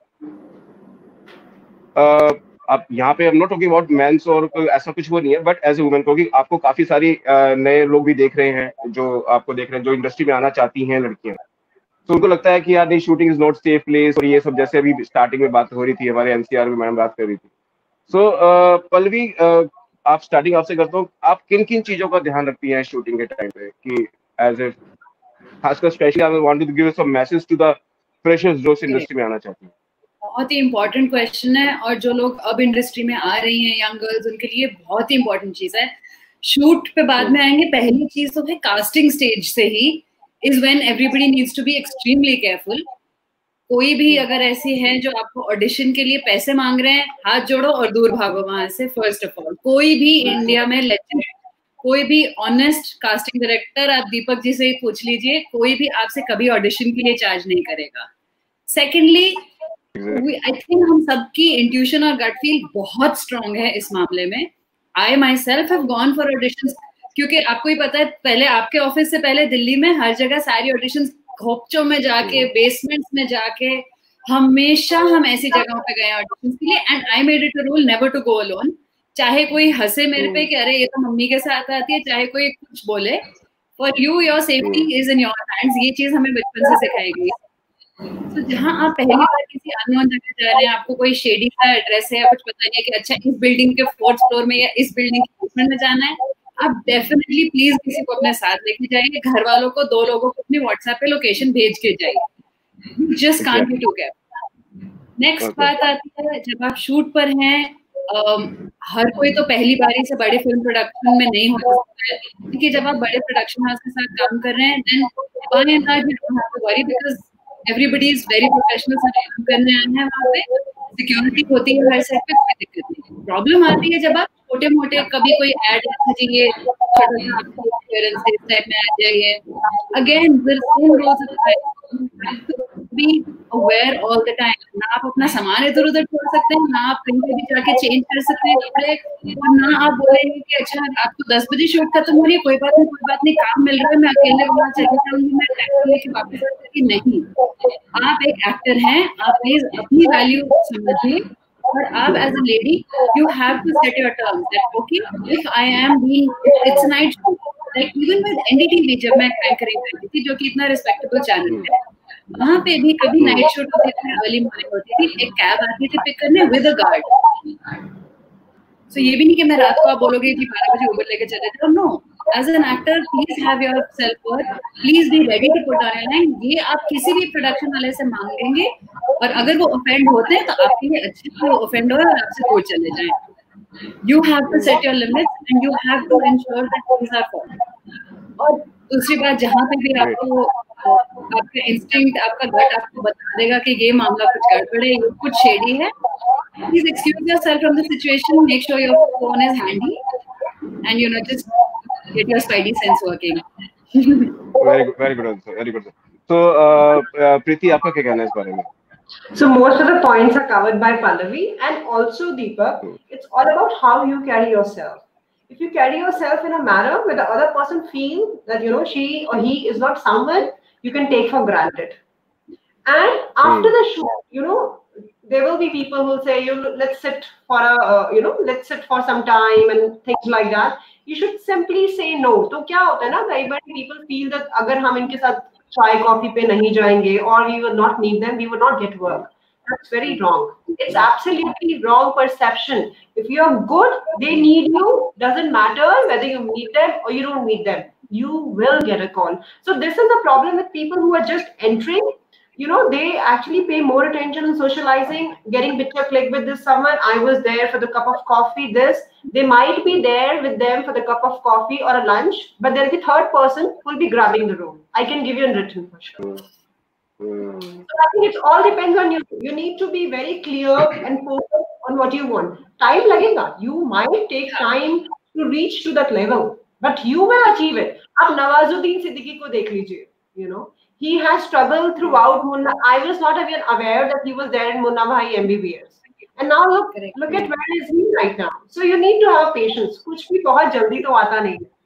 आप यहाँ पे नॉट टॉकिंग अबाउट मेंस और ऐसा कुछ वो नहीं है, बट एज ए वुमन क्योंकि आपको काफी सारी नए लोग भी देख रहे हैं जो आपको देख रहे हैं जो इंडस्ट्री में आना चाहती हैं लड़कियां, तो उनको लगता है कि यार नहीं shooting is not safe place और ये सब, जैसे अभी स्टार्टिंग में बात हो रही थी हमारे एनसीआर में मैडम बात कर रही थी. सो पल्लवी आप स्टार्टिंग आपसे करता हूँ, आप किन चीजों का ध्यान रखती हैं शूटिंग के टाइम पे कि एज ए खासकर specially I want to give some message to the freshers जो इस इंडस्ट्री में आना चाहती हैं? बहुत ही इम्पोर्टेंट क्वेश्चन है और जो लोग अब इंडस्ट्री में आ रही हैं यंग गर्ल्स उनके लिए बहुत ही इम्पोर्टेंट चीज है. शूट पे बाद में आएंगे, पहली चीज तो है कास्टिंग स्टेज से ही is when everybody needs to be extremely careful. कोई भी अगर ऐसी है जो आपको ऑडिशन के लिए पैसे मांग रहे हैं, हाथ जोड़ो और दूर भागो वहां से. फर्स्ट ऑफ ऑल, कोई भी इंडिया में लेजेंड, कोई भी ऑनेस्ट कास्टिंग डायरेक्टर, आप दीपक जी से पूछ लीजिए, कोई भी आपसे कभी ऑडिशन के लिए चार्ज नहीं करेगा. सेकेंडली, आई थिंक हम सबकी इंट्यूशन और गट फील बहुत स्ट्रांग है इस मामले में. I myself have gone for auditions, क्योंकि आपको ही पता है पहले आपके ऑफिस से पहले दिल्ली में हर जगह सारी ऑडिशंस खोपचों में जाके, बेसमेंट्स में जाके, हमेशा हम ऐसी जगहों पे गए ऑडिशंस के लिए. And I made it a rule never to go alone. चाहे कोई हंसे मेरे पे कि अरे ये तो मम्मी के साथ आती है, चाहे कोई कुछ बोले, for you your safety is in your hands. ये चीज हमें बचपन से सिखाई गई. तो जहाँ आप पहली बार किसी अननोन जगह जा रहे हैं, आपको कोई शेडी सा एड्रेस है या कुछ पता नहीं है कि अच्छा इस बिल्डिंग के 4th फ्लोर में या इस बिल्डिंग के बेसमेंट में जाना है, आप डेफिनेटली प्लीज किसी को अपने साथ लेके जाइए, घर वालों को 2 लोगों को अपनी व्हाट्सएप पे लोकेशन भेज के जाइए, just can't be together. Next बात आती है जब आप शूट पर हैं, हर कोई तो पहली बारी से बड़े फिल्म प्रोडक्शन में नहीं हो सकता है, क्योंकि जब आप बड़े प्रोडक्शन हाउस के साथ काम कर रहे हैं then by and large you don't have to worry because everybody is very professional, सब काम करने आए हैं वहाँ पे, सिक्योरिटी होती है हर साइड पे, कोई दिक्कत नहीं। प्रॉब्लम आती है जब आप छोटे मोटे कभी कोई ऐड चाहिए, छोटा सा आपको अपीयरेंस इस टाइप में आ जाइए, again the same rules apply, be aware all the time. ना आप अपना सामान इधर उधर छोड़ सकते हैं, ना आप कहीं पे भी जाके चेंज कर सकते हैं कपड़े, और ना आप बोलेंगे कि अच्छा रात को 10 बजे शूट खत्म हो रही है, कोई बात नहीं काम मिल रहा है, मैं अकेले वहां चली जाऊंगी, मैं टैक्सी लेके वापस आ जाऊंगी। नहीं, आप एक एक्टर हैं, आप प्लीज अपनी वैल्यू समझिए, और आप as a lady you have to set your terms that okay if I am being, it's night shoot, like even with NDTV जब मैं एंकरिंग करती थी, जो कि इतना रिस्पेक्टेबल चैनल है, वहां पे भी कभी नाइट शूट होती थी, अर्ली मॉर्निंग होती थी, एक कैब आती थी पिक करने विद अ गार्ड। सो ये भी नहीं कि मैं रात को आप बोलोगे कि 12 बजे उबर लेके चले जाओ, no, as an actor please have your self worth, please be ready to put on your line. ये आप किसी भी प्रोडक्शन वाले से मांगेंगे, और अगर वो ऑफेंड होते हैं तो आपके लिए अच्छा है वो ऑफेंड हो और आपसे दूर चले जाएं। You have to set your limits and you have to ensure that these are followed. और दूसरी बात, जहाँ पे भी आपको आपका इंस्टिंक्ट, आपका गट आपको बता देगा कि ये मामला कुछ गड़बड़ है, ये कुछ शेडी है, please excuse yourself from the situation, make sure your phone is handy, and you know, just get your spidey sense working. very good answer, very good. So Preeti, आपका क्या कहना है इस बारे में? So most of the points are covered by Pallavi and also Deepak. It's all about how you carry yourself. If you carry yourself in a manner where the other person feels that she or he is not someone you can take for granted, and after the shoot, there will be people who will say, let's sit for let's sit for some time and things like that. You should simply say no. तो क्या होता है ना, कई बार people feel that अगर हम इनके साथ चाय कॉफी पे नहीं जाएंगे, or we will not need them, we will not get work. That's very wrong. It's absolutely wrong perception. If you are good, they need you. Doesn't matter whether you meet them or you don't meet them. You will get a call. So this is the problem with people who are just entering. They actually pay more attention on socializing, getting picture click with this someone. I was there for the cup of coffee. They might be there with them for the cup of coffee or a lunch, but there's the third person who will be grabbing the room. I can give you in written for sure. So I think it all depends on you. You need to be very clear and focused on what you want. Time lagega. You might take time to reach to that level, but you will achieve it. Ab Nawazuddin Siddiqui ko dekh lijiye, he has struggled throughout Munna. I was not even aware that he was there in Munna Bhai MBBS. And now look at where is he right now. So you need to have patience. कुछ भी बहुत जल्दी तो आता नहीं है.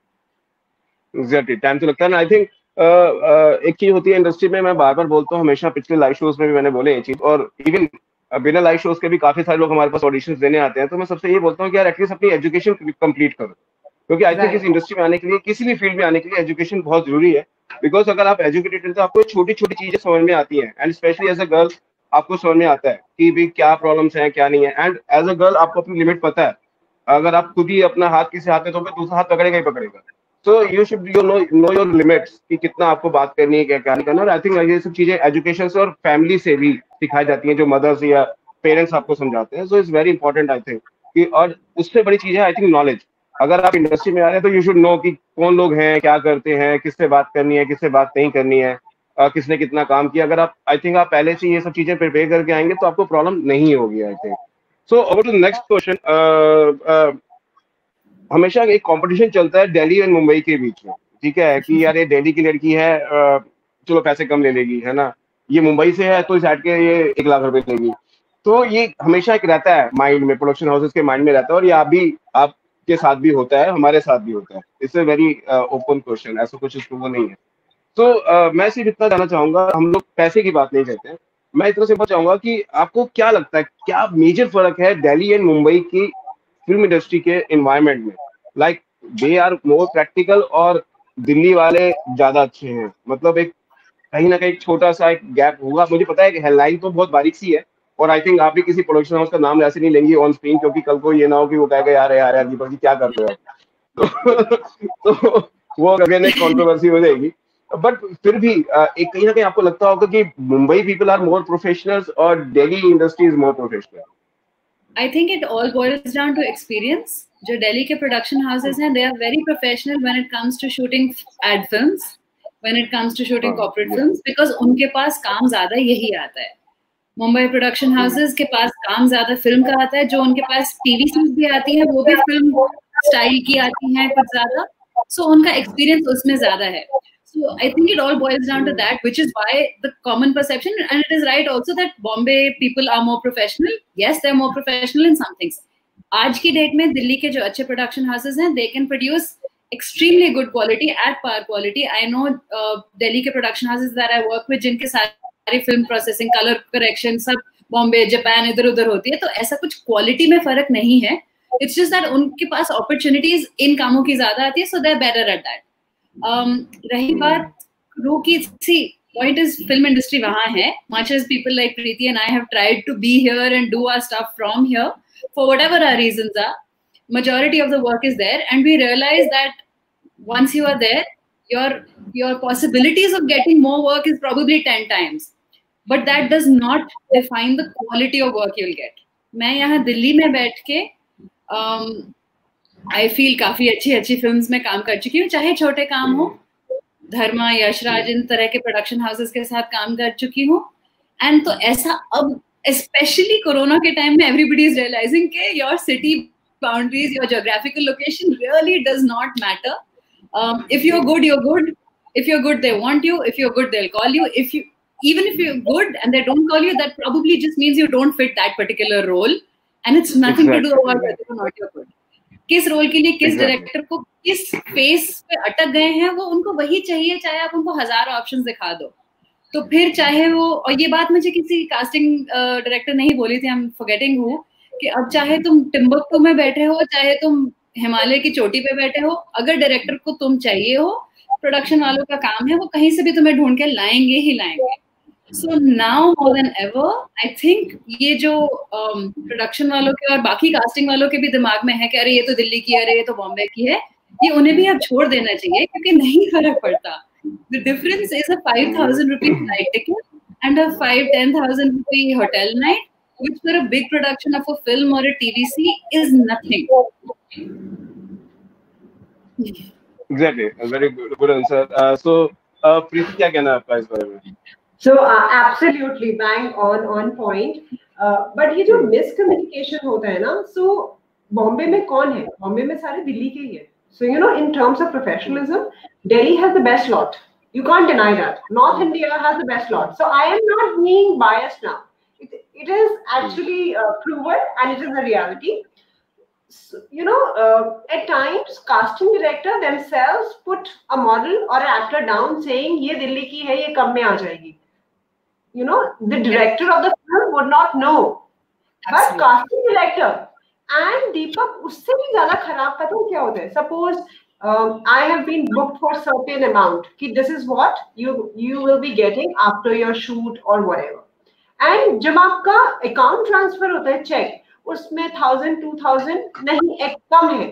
Exactly. Time तो लगता है ना. आई थिंक एक चीज होती है इंडस्ट्री में, मैं बार बार बोलता हूँ, हमेशा पिछले लाइव शोज में भी मैंने बोले ये चीज, और इवन बिना लाइव शोज के भी काफी सारे लोग हमारे पास ऑडिशंस देने आते हैं, तो मैं सबसे ये बोलता हूँ कि यार एटलीस्ट अपनी एजुकेशन कंप्लीट करो, क्योंकि आई थिंक इस इंडस्ट्री में आने के लिए, किसी भी फील्ड में आने के लिए एजुकेशन बहुत जरूरी है। बिकॉज अगर आप एजुकेटेड हैं तो आपको छोटी छोटी चीजें समझ में आती हैं, and specially as a girl आपको समझ में आता है कि भी क्या प्रॉब्लम्स हैं क्या नहीं है, एंड एज अ गर्ल आपको अपनी लिमिट पता है। अगर आप खुद ही अपना हाथ किसी हाथ में तो दूसरा हाथ पकड़ेगा ही पकड़ेगा। So you should know your limits कि कितना आपको बात करनी है, क्या नहीं करना। और आई थिंक ये सब चीजें एजुकेशन से और फैमिली से भी सिखाई जाती हैं, जो मदर्स या पेरेंट्स आपको समझाते हैं। So it's very important I think कि, और उससे बड़ी चीज है आई थिंक नॉलेज। अगर आप इंडस्ट्री में आ रहे हैं तो यू शुड नो कि कौन लोग हैं, क्या करते हैं, किससे बात करनी है, किससे बात नहीं करनी है, किसने कितना काम किया। अगर आप आई थिंक आप पहले से ये सब चीजें प्रिपेयर करके आएंगे तो आपको प्रॉब्लम नहीं होगी I think. So over to next question. हमेशा एक कंपटीशन चलता है दिल्ली और मुंबई के बीच में, ठीक है, कि यार ये दिल्ली की लड़की है, चलो पैसे कम ले लेगी, है ना, ये मुंबई से है तो इस ऐड के ये 1 लाख रुपए लेगी। तो ये हमेशा एक रहता है माइंड में, प्रोडक्शन हाउसेस के माइंड में रहता है, और ये आपके साथ भी होता है, हमारे साथ भी होता है। It's a very open question, ऐसा कुछ इसको वो नहीं है। तो मैं सिर्फ इतना जानना चाहूंगा, हम लोग पैसे की बात नहीं करते हैं, मैं इतना सिंपल चाहूंगा कि आपको क्या लगता है, क्या मेजर फर्क है दिल्ली एंड मुंबई की फिल्म इंडस्ट्री के एनवायरनमेंट में? Like they are more practical और दिल्ली वाले ज्यादा अच्छे हैं? मतलब एक कहीं ना कहीं छोटा सा एक गैप होगा। मुझे पता है कि हेडलाइन तो बहुत बारीक सी है, और आई थिंक आप भी किसी प्रोडक्शन हाउस का नाम ऐसे नहीं लेंगे ऑन स्क्रीन, क्योंकि कल को ये ना हो कि वो कहेगा यार यार यार दीपक जी क्या कर रहे हो तो वो अगेन एक कंट्रोवर्सी हो जाएगी। बट फिर भी एक कहीं ना कहीं आपको लगता होगा कि Mumbai people are more professionals और Delhi industry is more professional? I think it all boils down to experience. जो दिल्ली के production houses हैं, they are very professional when it comes to shooting ad films, when it comes to shooting corporate films, because उनके पास काम ज़्यादा यही आता है। Mumbai production houses के पास काम ज़्यादा फिल्म का आता है, जो उनके पास टीवी सीरीज भी आती हैं, वो भी फिल्म स्टाइल की आती हैं कुछ ज़्यादा, so उनका एक्सपीरियंस उसमें ज़्यादा है। So I think it all boils down to that, which is why the common perception, and it is right also, that Bombay people are more professional. Yes, they're more professional in some things. आज की date में दिल्ली के जो अच्छे production houses हैं, they can produce extremely good quality at par quality. I know Delhi के production houses that I work with, जिनके सारी फिल्म प्रोसेसिंग, कलर करेक्शन सब बॉम्बे, जापान इधर उधर होती है, तो ऐसा कुछ क्वालिटी में फर्क नहीं है। It's just that उनके पास अपॉर्चुनिटीज इन कामों की ज्यादा आती है, so they're better at that. रही बात क्रू की, सी point is film industry वहाँ है, much as people like Preeti and I have tried to be here and do our stuff from here for whatever our reasons are, majority of the work is there, and we realize that once you are there, your possibilities of getting more work is probably 10 times, but that does not define the quality of work you'll get. मैं यहाँ दिल्ली में बैठ के I feel काफी अच्छी films में काम कर चुकी हूँ, चाहे छोटे काम हो, धर्मा, यशराज, इन तरह के प्रोडक्शन हाउसेस के साथ काम कर चुकी हूँ। एंड तो ऐसा अब स्पेशली कोरोना के टाइम में एवरीबडी इज रियलाइजिंग के your city boundaries, your geographical location really does not matter. If you are good, you are good. If you're good, they want you. If you're good, they'll call you. Even if you're good and they don't call you, that probably just means you don't fit that particular role, and it's nothing to do about whether or not you're good. किस role के लिए किस director को किस face पे अटक गए हैं, वो उनको वही चाहिए, चाहे आप उनको 1000 ऑप्शंस दिखा दो। तो फिर चाहे वो, और ये बात मुझे किसी कास्टिंग डायरेक्टर नहीं बोली थी, आई एम फॉरगेटिंग हु, कि अब चाहे तुम टिम्बकटू में बैठे हो, चाहे तुम हिमालय की चोटी पे बैठे हो, अगर डायरेक्टर को तुम चाहिए हो, प्रोडक्शन वालों का काम है, वो कहीं से भी तुम्हें ढूंढ के लाएंगे ही लाएंगे। So now more than ever I think ये जो प्रोडक्शन वालों के और बाकी कास्टिंग वालों के भी दिमाग में है कि अरे ये तो दिल्ली की है, अरे ये तो बॉम्बे की है, ये उन्हें भी अब छोड़ देना चाहिए, क्योंकि नहीं फर्क पड़ता। The difference is a 5,000 rupee flight ticket and a 5-10,000 rupee hotel night, which for a big production of a film or a TVC is nothing. Exactly, a very good answer. So, Preeti, क्या कहना है आपका इस बारे में? So absolutely bang on point. But ये जो miscommunication होता है ना, so बॉम्बे में कौन है? बॉम्बे में सारे दिल्ली के ही है. So in terms of professionalism, Delhi has the best lot. You can't deny that. North India has the best lot. So I am not being biased now. It is actually proven, and it is a reality. So, at times casting director themselves put a model or an actor down saying ये दिल्ली की है, ये कब में आ जाएगी. The director of the film would not know. But casting director and Deepak, उससे भी ज़्यादा खराब पता है क्या होता है? Suppose I have been booked for certain amount कि this is what you will be getting after your shoot or whatever. And जब आपका account transfer होता है check, उसमें 1,000-2,000 नहीं, एक कम है,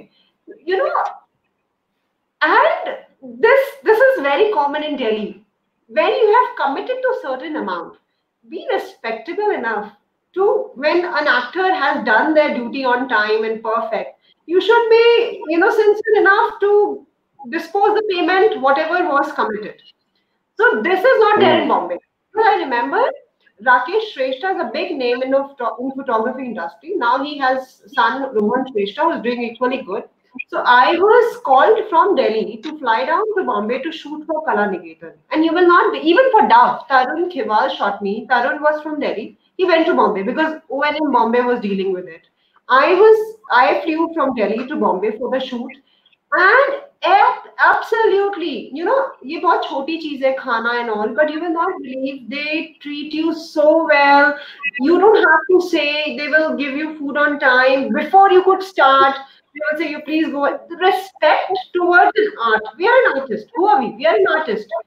and this is very common in Delhi. When you have committed to a certain amount, be respectable enough to, when an actor has done their duty on time and perfect, you should be sincere enough to dispose the payment whatever was committed. So this is not there in Bombay. So I remember Rakesh Shrestha is a big name in photography industry. Now he has son Rohan Shrestha who is doing equally good. So I was called from Delhi to fly down to Bombay to shoot for Kala Niketan. And you will not be, even for Dove, Tarun Khiwal shot me. Tarun was from Delhi. He went to Bombay because ONM Bombay was dealing with it. I flew from Delhi to Bombay for the shoot. And absolutely, ये बहुत छोटी चीज है, खाना and all, but you will not believe they treat you so well. You don't have to say, they will give you food on time. Before you could start, they will say, you please go. Respect towards an art. We are an artist. Who are we? We are an artist.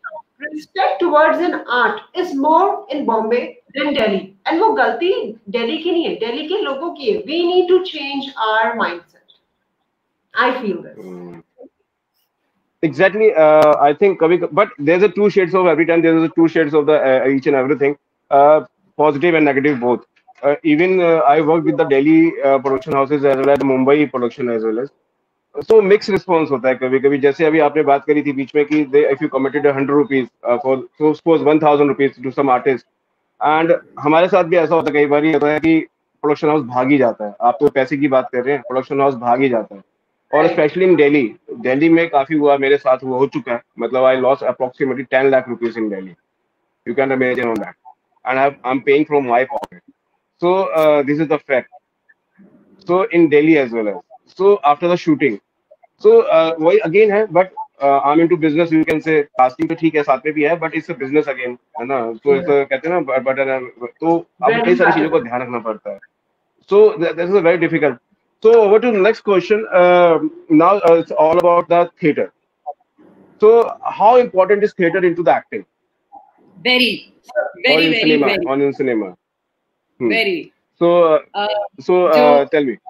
respect towards an art is more in Bombay than Delhi. And वो गलती दिल्ली की नहीं है, दिल्ली के लोगों की है. We need to change our mindset. I feel this. Exactly. I think but there's a two shades of every time. There's a two shades of the each and everything, positive and negative both. Even I worked with the Delhi production houses as well as the Mumbai production as well as. So mixed response होता है कभी कभी. जैसे अभी आपने बात करी थी बीच में कि if you committed 100 rupees for so suppose 1000 rupees to some artist, and हमारे साथ भी ऐसा होता है, कई बार ये होता है कि प्रोडक्शन हाउस भाग ही जाता है. आप तो पैसे की बात कर रहे हैं, प्रोडक्शन हाउस भाग ही जाता है. और स्पेशली इन दिल्ली में काफी हुआ, मेरे साथ वो हो चुका है. मतलब I lost approximately 10 lakh rupees in Delhi. You can imagine on that, and I'm paying from my pocket. So this is the fact. So in Delhi as well as. So after the shooting, so वही again है, but I'm into business. You can say casting तो ठीक है, साथ में भी है, but it's a business again, है ना. तो कहते हैं ना बटन, तो अब कई सारी चीजों को ध्यान रखना पड़ता है. So this is a very difficult. So over to the next question. Now it's all about the theatre. So how important is theatre into the acting? Very, or in very, cinema, very. or in cinema. Very. So tell me.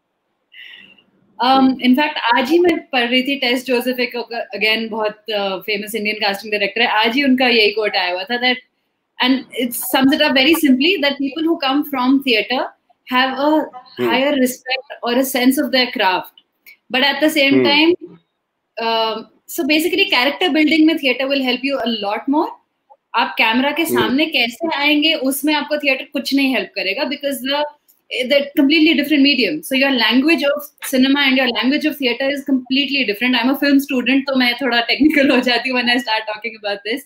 In fact, आज ही मैं पढ़ रही थी. Tess Joseph एक again बहुत famous Indian casting director है. आज ही उनका यही कोट आया हुआ था that, and it sums it up very simply, that people who come from theatre have a higher respect or a sense of their craft, but at the same time, so basically character building में theatre will help you a lot more. आप camera के सामने कैसे आएंगे उसमें आपको theatre कुछ नहीं हेल्प करेगा, because the completely different medium. So your language of cinema and your language of theatre is completely different. I'm a film student, तो मैं थोड़ा technical हो जाती हूँ when I start talking about this.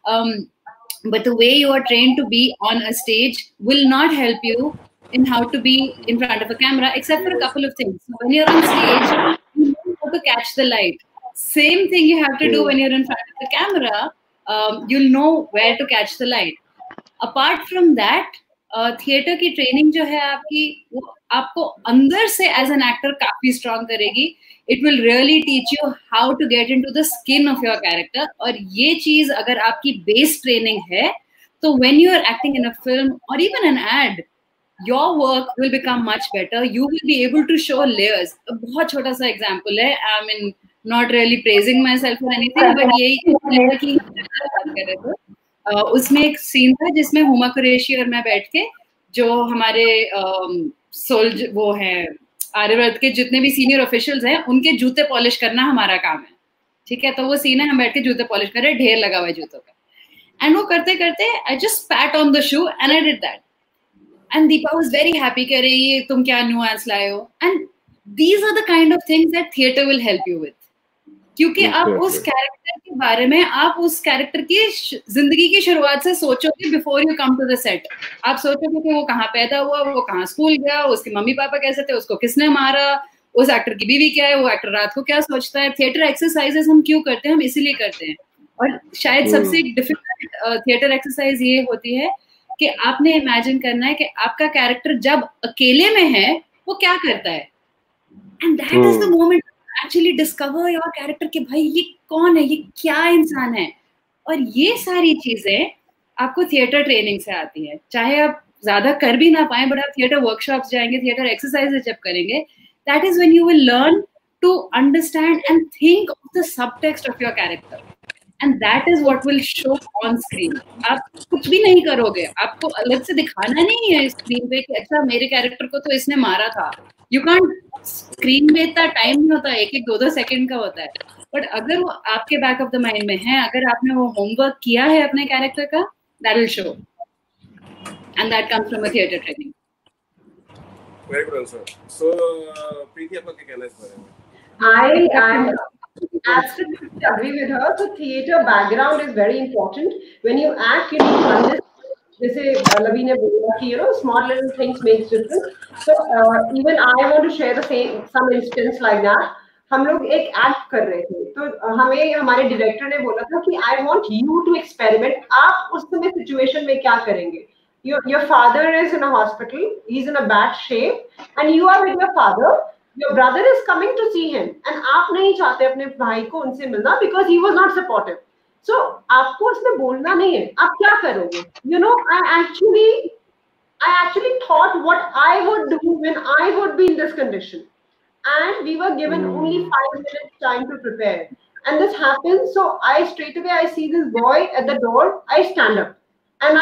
But the way you are trained to be on a stage will not help you in how to be in front of a camera, except for a couple of things. So when you're on stage, you know how to catch the light. Same thing you have to do when you're in front of the camera. You'll know where to catch the light. Apart from that, theatre की training जो है आपकी, वो आपको अंदर से as an actor काफी strong करेगी. It will really teach you how to get into the skin of your character. और ये चीज अगर आपकी बेस ट्रेनिंग है, तो when you are acting in a film और even an ad, your work will become much better. You will be able to show layers. बहुत छोटा सा एग्जांपल है, I mean not really praising myself और anything, but यही कि उसमें एक सीन था जिसमें हुमा कुरैशी और मैं बैठ के, जो हमारे सोल्जर वो हैं आर्यव्रत के जितने भी सीनियर ऑफिशियल्स हैं, उनके जूते पॉलिश करना हमारा काम है. ठीक है, तो वो सीन है, हम बैठ के जूते पॉलिश कर रहे हैं, ढेर लगा हुआ है जूतों का. एंड वो करते करते I just put on the shoe and I did that. And Deepa was very happy, कह रही है तुम क्या नुआंस लाए हो. And these are the kind of things that theatre will help you with. क्योंकि आप उस कैरेक्टर के बारे में, आप उस कैरेक्टर की जिंदगी की शुरुआत से सोचोगे before you come to the set. आप सोचोगे कि वो कहाँ पैदा हुआ, वो कहाँ स्कूल गया, उसके मम्मी पापा कैसे थे, उसको किसने मारा, उस एक्टर की बीवी क्या है, वो एक्टर रात को क्या सोचता है. थिएटर एक्सरसाइजेस हम क्यों करते हैं? हम इसीलिए करते हैं. और शायद सबसे डिफिकल्ट थिएटर एक्सरसाइज ये होती है कि आपने इमेजिन करना है कि आपका कैरेक्टर जब अकेले में है वो क्या करता है. And that is the moment actually discover your character कि भाई ये कौन है, ये क्या इंसान है. और ये सारी चीजें आपको थिएटर ट्रेनिंग से आती है. चाहे आप ज्यादा कर भी ना पाए, बट आप थिएटर वर्कशॉप्स जाएंगे, थिएटर एक्सरसाइजेस जब करेंगे, that is when you will learn to understand and think of the subtext of your character. And that is what will show on screen. आप कुछ भी नहीं करोगे, आपको अलग से दिखाना नहीं है स्क्रीन पे कि अच्छा मेरे कैरेक्टर को तो इसने मारा था. यू कांट, स्क्रीन में इतना टाइम नहीं होता, 1-2 सेकंड का होता है. बट अगर वो आपके बैक ऑफ द माइंड में है, अगर आपने वो होमवर्क किया है अपने कैरेक्टर का, that will show. And that comes from a theatre training. Very good answer. So Preeti, आपका क्या कहना है इस बारे में? I absolutely agree with her. So theatre background is very important. When you act, you need to understand. जैसे लवी ने बोला कि small little things makes difference. So even I want to share the some instance like that. हम लोग एक act कर रहे थे, तो हमें हमारे डायरेक्टर ने बोला था कि I want you to experiment. आप उस समय सिचुएशन में क्या करेंगे? Your father is in a hospital, he's in a bad shape, and you are with your father. Your brother is coming to see him, and आप नहीं चाहते अपने भाई को उनसे मिलना because he was not supportive. So आपको इसमें बोलना नहीं है, आप क्या करोगे? You know, I actually thought what I would do when I would be in this condition, and we were given only 5 minutes time to prepare, and this happens. So I straight away I see this boy at the door. I stand up, and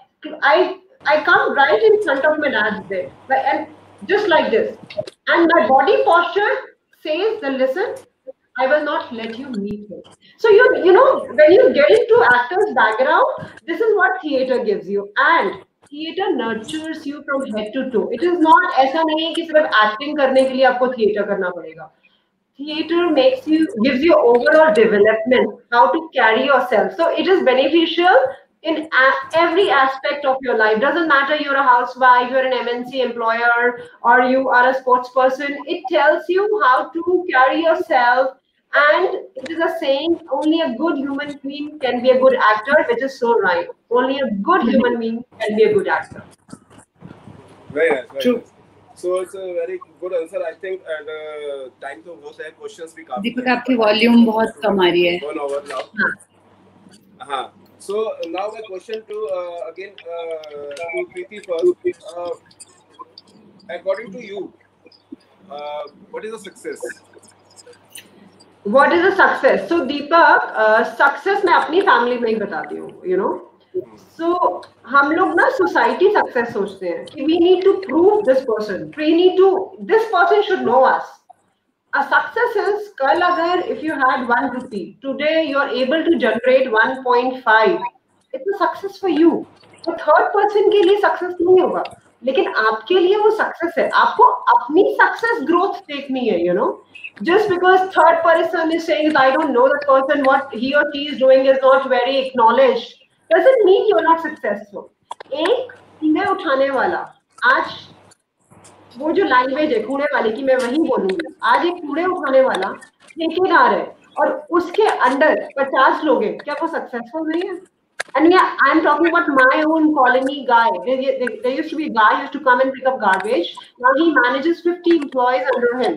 I come right in front of my dad's bed, and just like this, and my body posture says, "Then listen, I will not let you meet him." So you know, when you get into actor's background, this is what theater gives you, and theater nurtures you from head to toe. It is not ऐसा नहीं है कि सिर्फ acting करने के लिए आपको theater करना पड़ेगा. Theater gives you overall development, how to carry yourself. So it is beneficial in every aspect of your life. Doesn't matter you're a housewife, you're an MNC employer, or you are a sports person. It tells you how to carry yourself. And it is a saying, only a good human being can be a good actor, which is so right. Only a good human being can be a good actor. Very nice. True. Nice. So it's a very good answer. I think time to go there. Questions भी काफी. दीपक आपकी volume बहुत कम आ रही है. 1 hour now. हाँ. So now my question to again to Preeti first. According to you, what is a success? What is a success? So Deepak, success मैं अपनी family में ही बताती हूँ, you know. So हम लोग ना society success सोचते हैं कि we need to prove this person, this person should know us. A success is कल अगर if you had 1 rupee, today you are able to generate 1.5. It's a success for you. तो third person के लिए success नहीं होगा, लेकिन आपके लिए वो success है. आपको अपनी success growth देखनी है, you know. Just because third person is saying I don't know that person, what he or she is doing is not very acknowledged, doesn't mean you're not successful. एक कूड़े उठाने वाला, आज वो जो लैंग्वेज है कूड़े वाले की मैं वही बोलूंगी. आज एक कूड़े उठाने वाला ठेकेदार है और उसके अंडर 50 लोग हैं, क्या वो सक्सेसफुल नहीं है? And yeah, I'm talking about my own colony guy. There used to be a guy who used to come and pick up garbage. Now he manages 50 employees under him.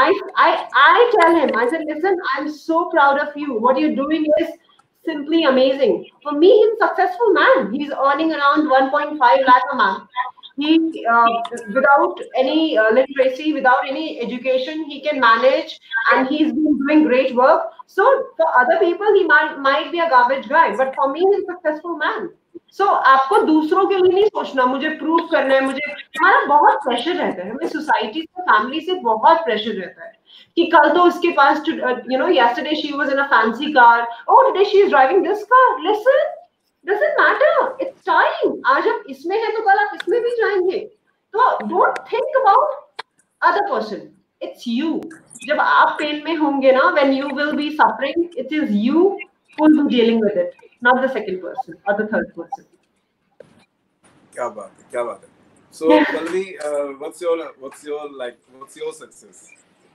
I tell him, I said, listen, I'm so proud of you. What you're doing is simply amazing. For me, he's a successful man. He's earning around 1.5 lakh a month. He, without any literacy, without any education, he can manage, and he's been doing great work. So for other people, he might be a garbage guy, but for me, he's a successful man. So आपको दूसरों के लिए नहीं सोचना, मुझे prove करना है, मुझे हमारा बहुत प्रेशर रहता है, हमें सोसाइटी से फैमिली से बहुत प्रेशर रहता है कि कल तो उसके पास you know, yesterday she was in a fancy car, oh today she is driving this car. Listen, doesn't matter, it's time. आज आप इसमें हैं तो कल आप इसमें भी जाएंगे. तो don't think about other person, it's you. जब आप पेन में होंगे ना, when you will be suffering, it is you who will be dealing with it, not the second person or the third person. क्या बात है. So Pallavi, what's your success?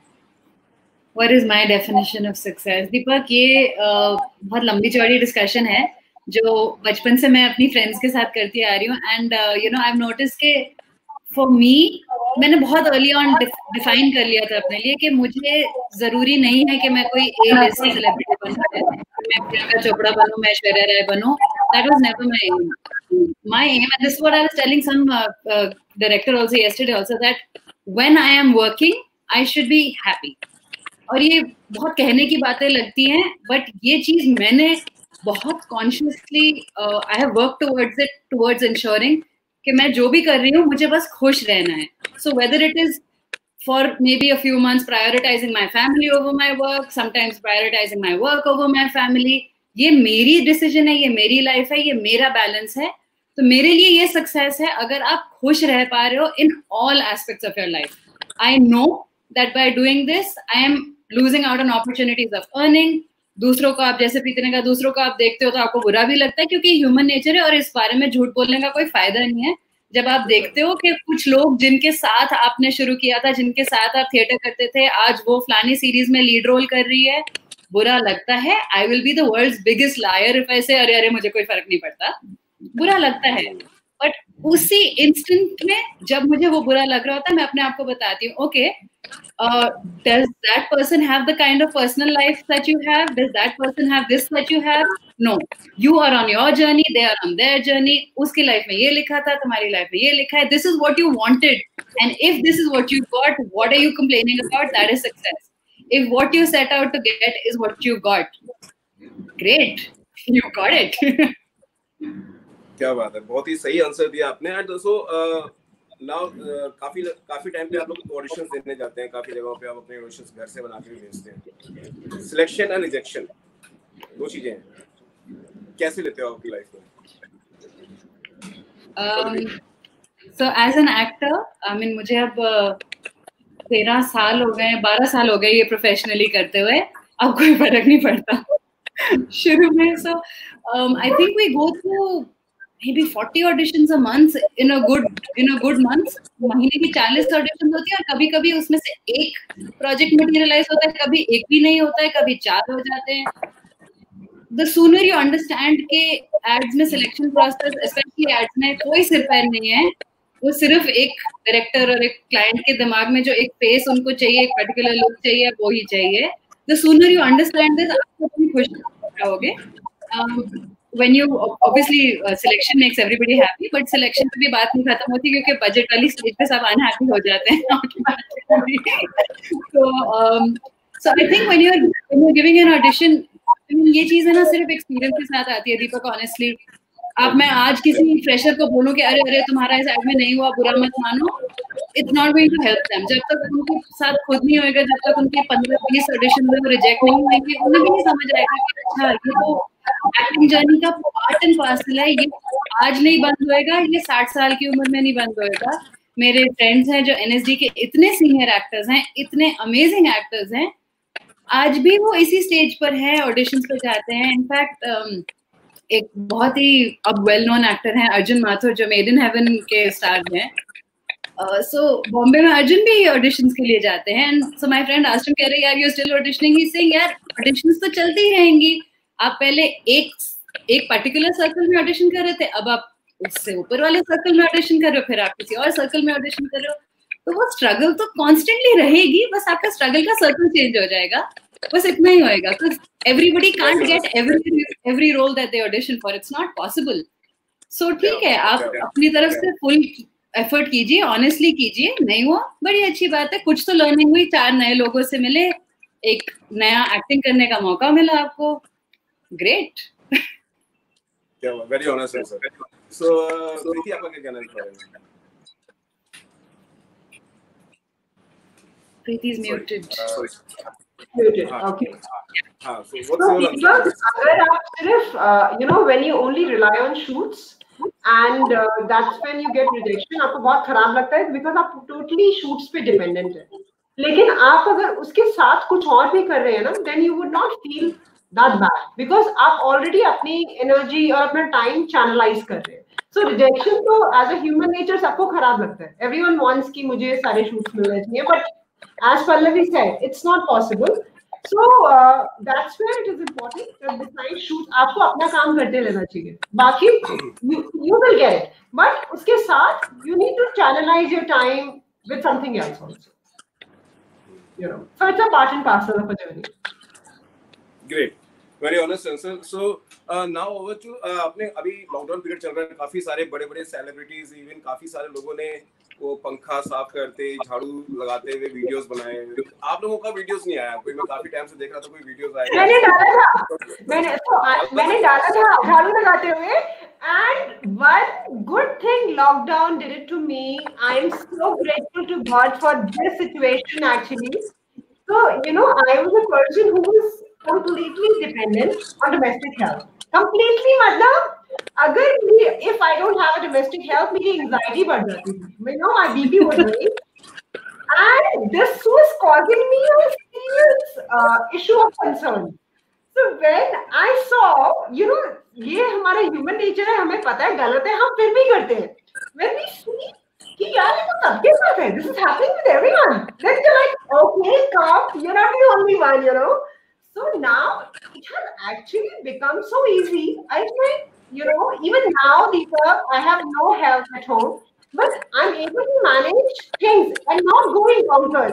What is my definition of success? दीपक, ये बहुत लंबी चौड़ी discussion है जो बचपन से मैं अपनी फ्रेंड्स के साथ करती आ रही हूँ. And you know, I have notice के फॉर मी, मैंने बहुत अर्ली ऑन डिफाइन कर लिया था अपने लिए कि मुझे जरूरी नहीं है कि मैं कोई A-list सेलिब्रिटी बनूं, मैं प्रियंका चोपड़ा बनूं, मैं Aishwarya Rai बनूं. That was never my aim. My aim, and this is what I was telling some director also yesterday also, that when I am working, I should be happy. और ये बहुत कहने की बातें लगती हैं, बट ये चीज मैंने बहुत consciously I have work towards ensuring कि मैं जो भी कर रही हूँ मुझे बस खुश रहना है. So whether it is for maybe a few months prioritizing my family over my work, sometimes prioritizing my work over my family, ये मेरी डिसीजन है, ये मेरी लाइफ है, ये मेरा बैलेंस है. तो मेरे लिए ये सक्सेस है अगर आप खुश रह पा रहे हो in all aspects of your life. I know that by doing this I am losing out on opportunities of earning. दूसरों को आप, जैसे प्रीति ने कहा, दूसरों को आप देखते हो तो आपको बुरा भी लगता है क्योंकि ह्यूमन नेचर है और इस बारे में झूठ बोलने का कोई फायदा नहीं है. जब आप देखते हो कि कुछ लोग जिनके साथ आपने शुरू किया था, जिनके साथ आप थिएटर करते थे, आज वो फलानी सीरीज में लीड रोल कर रही है, बुरा लगता है. I will be the world's biggest liar if I say अरे अरे मुझे कोई फर्क नहीं पड़ता. बुरा लगता है, बट उसी इंस्टेंट में जब मुझे वो बुरा लग रहा होता है मैं अपने आप को बताती हूँ okay, does that person have the kind of personal life that you have? Does that person have this that you have? No. You are on your journey, they are on their journey. Uski life mein ye likha tha, tumhari life mein ye likha hai. This is what you wanted. And if this is what you got, what are you complaining about? That is success. If what you set out to get is what you got, great. You got it. क्या बात है, बहुत ही सही answer दिया आपने. And so now काफी time पे आप लोग ऑडिशंस देने जाते हैं, काफी जगहों पे आप अपने ऑडिशंस घर से बना के भी भेजते हैं. सिलेक्शन एंड रिजेक्शन दो चीजें हैं, कैसे लेते हो आपकी लाइफ में? So as an actor, I mean मुझे अब 13 साल हो गए, 12 साल हो गए ये प्रोफेशनली करते हुए. अब कोई फर्क नहीं पड़ता शुरू में. So I think we go through maybe 40 auditions a month in a good month. महीने की 40 auditions होती है और कभी-कभी उसमें से एक प्रोजेक्ट मटेरियलाइज होता है, कभी एक भी नहीं होता है, कभी 4 हो जाते हैं. The sooner you understand कि एड्स में सिलेक्शन प्रोसेस, स्पेशली एड्स में कोई सिर पैर नहीं है, वो सिर्फ एक डायरेक्टर और एक क्लाइंट के दिमाग में जो एक फेस उनको चाहिए, एक पर्टिकुलर लुक चाहिए, वो ही चाहिए. The sooner you understand this, आप अपनी खुश रहोगे. When you obviously selection makes everybody happy, but selection पे भी बात नहीं खत्म होती क्योंकि बजट वाली स्टेज पे सब अनहैप्पी हो जाते हैं. So I think when you're giving an audition, ये चीज है ना सिर्फ एक्सपीरियंस के साथ आती है दीपक. ऑनेस्टली अब मैं आज किसी फ्रेशर को बोलूं कि अरे तुम्हारा इस एड में नहीं हुआ, बुरा मत मानो, it's not going to help them. जब तक उनके साथ खुद नहीं होएगा, जब तक उनके 15-20 ऑडिशन में वो रिजेक्ट नहीं होंगे, उन्हें भी नहीं समझ आएगा कि अच्छा ये तो एक्टिंग जर्नी का पार्ट एंड पार्सल है, ये आज नहीं बंद होएगा, ये 60 साल की उम्र में नहीं बंद होएगा. मेरे फ्रेंड्स हैं जो NSD के इतने सीनियर एक्टर्स हैं, इतने अमेजिंग एक्टर्स हैं, आज भी वो इसी स्टेज पर है, ऑडिशंस पे जाते हैं. इनफैक्ट एक बहुत ही अब वेल नोन एक्टर हैं अर्जुन माथुर जो मेड इन हेवन के स्टार हैं. सो बॉम्बे में अर्जुन भी ऑडिशंस के लिए जाते हैं. And so my friend asked him, कह रहे यार you still auditioning? He saying यार ऑडिशंस तो चलती ही रहेंगी. आप पहले एक पर्टिकुलर सर्कल में ऑडिशन कर रहे थे, अब आप उससे ऊपर वाले सर्कल में ऑडिशन कर रहे हो, फिर आप किसी और सर्कल में ऑडिशन कर रहे हो. तो वो स्ट्रगल तो कॉन्स्टेंटली रहेगी, बस आपका स्ट्रगल का सर्कल चेंज हो जाएगा, बस इतना ही होएगा. तो everybody can't get every role that they audition for. It's not possible. So ठीक है, आप अपनी तरफ से फुल एफर्ट कीजिए, ऑनेस्टली कीजिए. नहीं हुआ बड़ी अच्छी बात है, कुछ तो लर्निंग हुई, 4 नए लोगों से मिले, एक नया एक्टिंग करने का मौका मिला आपको. Great. Very honest answer. So Preeti आपका क्या कहना है? Preeti is muted. Muted. Okay. So what's your answer? अगर आप सिर्फ when you only rely on shoots and that's when you get rejection, आपको बहुत खराब लगता है because आप totally shoots पे dependent है. लेकिन आप अगर उसके साथ कुछ और भी कर रहे हैं ना, then you would not feel that bad because आप already अपनी energy और अपना time channelize कर रहे हैं. So rejection तो as a human nature सबको खराब लगता है. Everyone wants कि मुझे सारे shoots मिलने चाहिए, but as Pallavi said, it's not possible. So that's where it is important that besides shoot, आपको अपना काम करते रहना चाहिए. बाकी you will get it, but उसके साथ you need to channelize your time with something else also. So it's a part and parcel of a journey. Great, very honest answer. So now over to आपने अभी lockdown period चल रहा है, काफी सारे बड़े-बड़े सेलिब्रिटीज, इवन काफी सारे लोगों ने वो पंखा साफ करते, झाड़ू लगाते हुए वीडियोस बनाए. आप लोगों का वीडियोस नहीं आया कोई? मैं काफी टाइम से देख रहा था कोई वीडियोस आए. मैंने डाला था झाड़ू लगाते हुए. And one good thing lockdown did it to me. I am so grateful to God for this situation actually. So I was a person who was completely dependent on domestic help. Completely मतलब अगर if I don't have a domestic help, मेरी anxiety बढ़ जाती थी. My BP was raised, and this was causing me a serious issue of concern. So when I saw, ये हमारा human nature है, हमें पता है गलत है, हम फिर भी करते हैं. When we see कि यार ये तो सबके साथ है, this is happening with everyone, then you're like, okay, calm, you're not the only one, So now it has actually become so easy. I think, even now, Deepak, I have no help at home, but I'm able to manage things and not go in bonkers.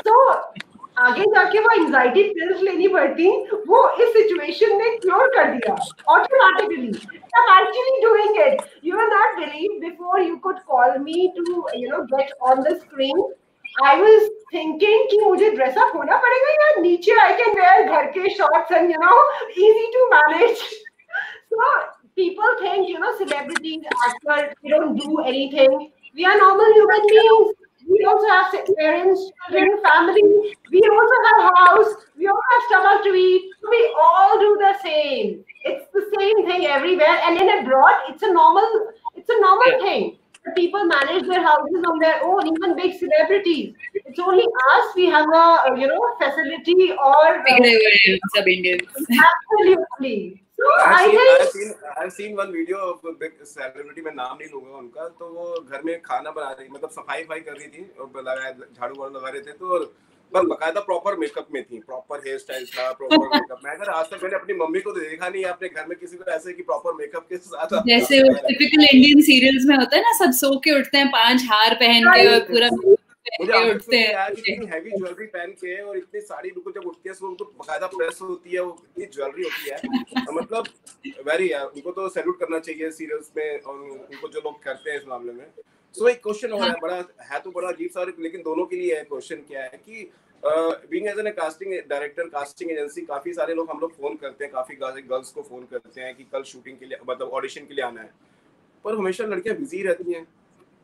तो आगे जाके वो anxiety pills लेनी पड़ती, वो इस situation ने cure कर दिया automatically. I'm actually doing it. You will not believe, before you could call me to get on the screen, I was thinking कि मुझे ड्रेस अप होना पड़ेगा यार, नीचे I can wear घर के shorts and easy to manage. So people think celebrities, actors, they don't do anything. We are normal human beings. We also have parents, children, family. We also have house. We all have stomach to eat. We all do the same. It's the same thing everywhere. And in abroad, it's a normal thing. The people manage their houses on their own, even big celebrities. It's only us. We have a facility or sub Indians. Absolutely. So I've seen one video of a big celebrity, मैं नाम नहीं लूंगा उनका, तो वो घर में खाना बना रही, मतलब सफाई कर रही थी और झाड़ू वाड़ू लगा रहे थे, तो पर बकायदा प्रॉपर मेकअप में थी, प्रॉपर हेयर स्टाइल था, प्रॉपर मेकअप. मैं अगर आज तक मैंने अपनी मम्मी को तो देखा नहीं अपने घर में किसी को ऐसे कि प्रॉपर मेकअप के साथ, जैसे टिपिकल इंडियन सीरियल्स में होता है ना, सब सो के उठते हैं 5 हार पहन के और पूरा उठते हैं यार, इतनी हैवी ज्वेलरी पहन के और इतनी साड़ी बिल्कुल जब उठती है तो उनको बकायदा प्रेस होती है, वो इतनी ज्वेलरी होती है, मतलब वेरी यार, उनको तो सैल्यूट करना चाहिए सीरियल्स में और उनको जो लोग करते हैं इस मामले में. सो एक क्वेश्चन हो रहा है, बड़ा अजीब सा, लेकिन दोनों के लिए है. क्वेश्चन क्या है कि being as an casting director, casting agency, काफी सारे लोग हम लोग फोन करते हैं, काफी गर्ल्स को फोन करते हैं कि कल शूटिंग के लिए, मतलब ऑडिशन के लिए आना है, पर हमेशा लड़कियां बिजी रहती हैं.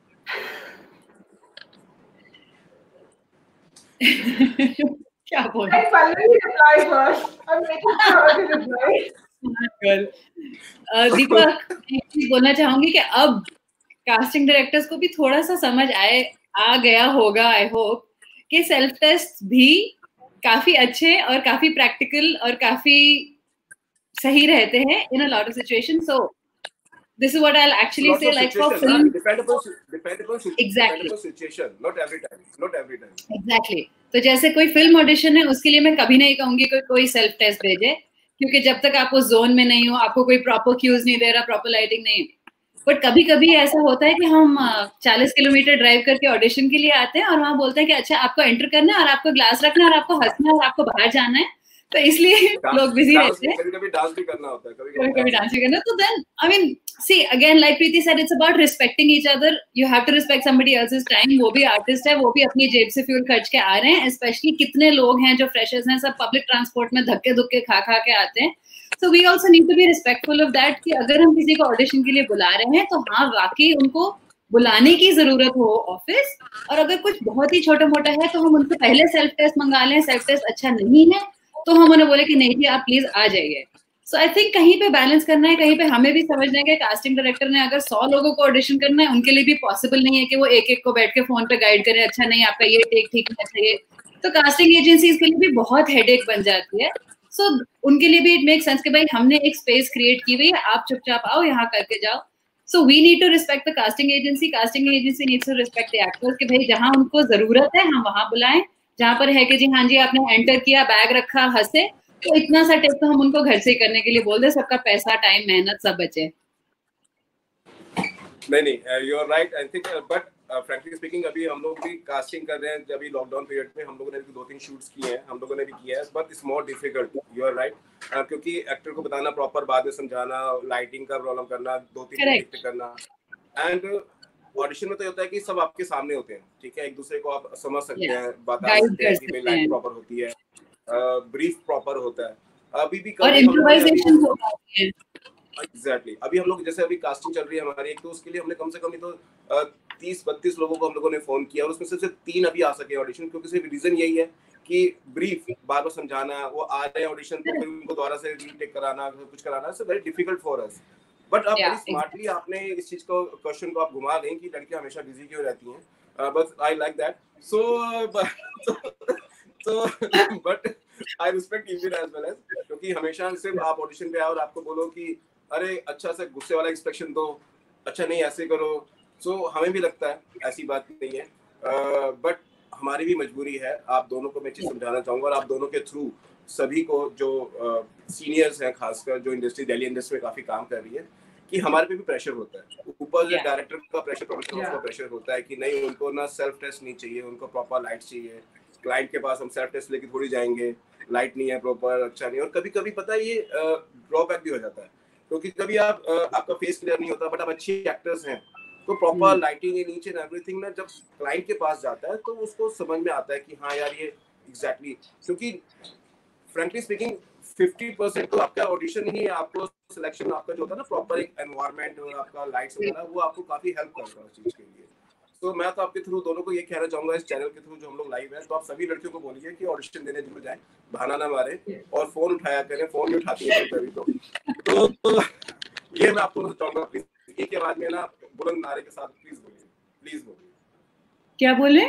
क्या बोले? दीपक, बोलना चाहूंगी कि अब कास्टिंग डायरेक्टर्स को भी थोड़ा सा समझ आ गया होगा, आई होप, कि सेल्फ टेस्ट भी काफी अच्छे और काफी प्रैक्टिकल और काफी सही रहते हैं in a lot of situation. So this is what I'll actually say, like for film, dependable exactly situation, not every time. Exactly. तो जैसे कोई फिल्म ऑडिशन है, उसके लिए मैं कभी नहीं कहूंगी कोई सेल्फ टेस्ट भेजे, क्योंकि जब तक आप उस जोन में नहीं हो, आपको कोई प्रॉपर क्यूज नहीं दे रहा, प्रॉपर लाइटिंग नहीं. बट कभी कभी ऐसा होता है कि हम 40 किलोमीटर ड्राइव करके ऑडिशन के लिए आते हैं और वहाँ बोलते हैं कि अच्छा आपको एंटर करना है और आपको ग्लास रखना है और आपको हंसना है और आपको बाहर जाना है, तो इसलिए लोग बिजी रहते हैं. कभी डांस भी करना होता है, कभी डांस भी करना. तो then I mean see again, like Preeti said, it's about respecting each other. You have to respect somebody else's time. वो भी आर्टिस्ट है, वो भी अपनी जेब से फ्यूल खर्च के आ रहे हैं. स्पेशली कितने लोग हैं जो फ्रेशर्स हैं, सब पब्लिक ट्रांसपोर्ट में धक्के धुक्के खा के आते हैं. So we also need to be respectful of that कि अगर हम किसी को ऑडिशन के लिए बुला रहे हैं तो हाँ, वाकई उनको बुलाने की जरूरत हो ऑफिस, और अगर कुछ बहुत ही छोटा मोटा है तो हम उनसे पहले सेल्फ टेस्ट मंगा लें. सेल्फ टेस्ट अच्छा नहीं है तो हम उन्हें बोले कि नहीं जी आप प्लीज आ जाइए. सो आई थिंक कहीं पे बैलेंस करना है, कहीं पे हमें भी समझना है कि कास्टिंग डायरेक्टर ने अगर 100 लोगों को ऑडिशन करना है, उनके लिए भी पॉसिबल नहीं है कि वो एक को बैठ के फोन पे गाइड करे, अच्छा नहीं आपका ये टेक ठीक नहीं चाहिए. तो कास्टिंग एजेंसीज के लिए भी बहुत हेडेक बन जाती है. सो उनके लिए भी इट मेक सेंस कि भाई हमने एक स्पेस क्रिएट की हुई है, आप चुपचाप आओ, यहाँ करके जाओ. So we need to respect the casting agency needs to respect the actors कि भाई जहाँ उनको जरूरत है हम वहां बुलाएं, जहाँ पर है कि जी हाँ जी आपने एंटर किया, बैग रखा, हंसे, तो इतना सा टेस्ट तो हम उनको घर से ही करने के लिए बोल दे, सबका पैसा, टाइम, मेहनत सब बचे. नहीं, you are right. I think but frankly speaking अभी हम लोग भी कास्टिंग कर रहे हैं. अभी लॉकडाउन पीरियड में हम लोगों ने भी 2-3 शूट्स किए हैं, हम लोगों ने भी किया है, but it's more difficult. You are right, क्योंकि एक्टर को बताना, प्रॉपर बाद में समझाना, लाइटिंग का प्रॉब्लम करना, 2-3 टेक करना. एंड ऑडिशन में तो होता है कि सब आपके सामने होते हैं, ठीक है, एक दूसरे को आप समझ सकते हैं, बता सकते हैं कि लाइट प्रॉपर होती है, ब्रीफ प्रॉपर होता है. अभी भी और इम्प्रोवाइजेशन होता है. एग्जैक्टली. अभी हम लोग जैसे अभी कास्टिंग चल रही है हमारी, एक तो उसके लिए हमने कम से कम तो 30-32 लोगों को हम लोगों ने फोन किया और उसमें से सिर्फ 3 अभी आ सके ऑडिशन, क्योंकि सिर्फ रीजन यही है कि ब्रीफ बार बार समझाना, वो आ रहे हैं ऑडिशन तो फिर उनको दोबारा से रीटेक कराना, कुछ कराना, it's very difficult for us. But आप वेरी स्मार्टली आपने इस चीज को, क्वेश्चन को आप घुमा दें कि लड़कियां हमेशा बिजी क्यों रहती हैं. But I like that. So but I respect even as well as, क्योंकि हमेशा सिर्फ आप ऑडिशन पे आओ और आपको बोलो कि अरे अच्छा से गुस्से वाला एक्सप्रेशन दो, अच्छा नहीं ऐसे करो. सो हमें भी लगता है, ऐसी बात नहीं है, बट हमारी भी मजबूरी है. आप दोनों को मैं चीज समझाना चाहूंगा और आप दोनों के थ्रू सभी को जो सीनियर्स हैं, खासकर जो इंडस्ट्री, दिल्ली इंडस्ट्री में काफी काम कर रही है, कि हमारे पे भी प्रेशर होता है. ऊपर जो डायरेक्टर का प्रेशर, प्रोड्यूसर का प्रेशर होता है कि नहीं, उनको ना सेल्फ टेस्ट नहीं चाहिए, उनको प्रॉपर लाइट चाहिए, क्लाइंट के पास हम सेल्फ टेस्ट लेके थोड़ी जाएंगे, लाइट नहीं है प्रॉपर, अच्छा नहीं। और कभी कभी पता है ये ड्रॉबैक भी हो जाता है, क्योंकि कभी आपका फेस क्लियर नहीं होता, बट आप अच्छे एक्टर्स हैं तो proper lighting and each and everything ना, जब क्लाइंट के पास जाता है तो उसको समझ में आता है कि हाँ यार ये एग्जैक्टली, क्योंकि फ्रेंकली स्पीकिंग 50% तो आपका ऑडिशन ही है, आपको सिलेक्शन आपका जो होता है ना प्रॉपर एक एनवायरनमेंट और आपका लाइट्स वगैरह, वो आपको काफी हेल्प करता है उस चीज के लिए। तो मैं तो आपके थ्रू दोनों को ये कहना चाहूंगा इस चैनल के थ्रू जो हम लोग लाइव है, तो आप सभी लड़कियों को बोलिए कि ऑडिशन देने जरूर जाएं, बहाना ना मारे और फोन उठाया करें, फोन नहीं उठाती है कभी तो ये मैं आपको चाहूंगा प्लीज एक के बाद में ना बुलंद नारे के साथ प्लीज बोलिए। क्या बोले?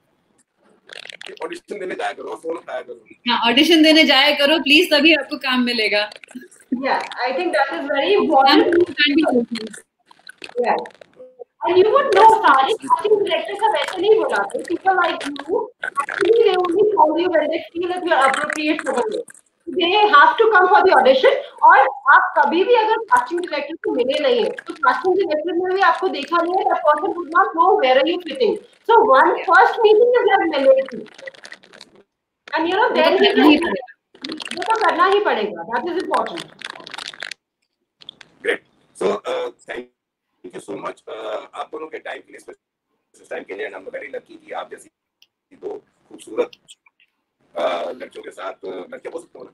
ऑडिशन देने जाया करो, फोन उठाया करो। हाँ, ऑडिशन देने जाया करो प्लीज, तभी आपको काम मिलेगा। Yeah, I think that is very important. Yeah. And you would know, सारे casting directors have ऐसे नहीं बुलाते. People like you, actually they only call you when they feel that you are appropriate for the role. They have to come for the audition. और आप कभी भी अगर casting director को मिले नहीं है, तो casting director ने भी आपको देखा नहीं है, that person would not know where are you fitting. So one first meeting is like mandatory. And you know then वो तो करना ही पड़ेगा. That is important. Great. So thank you so much. आप दोनों के टाइम के लिए, स्पेशल टाइम के लिए, हम वेरी लकी कि आप जैसी दो खूबसूरत लड़कियों के साथ, लड़कियां बोल सकते हो ना?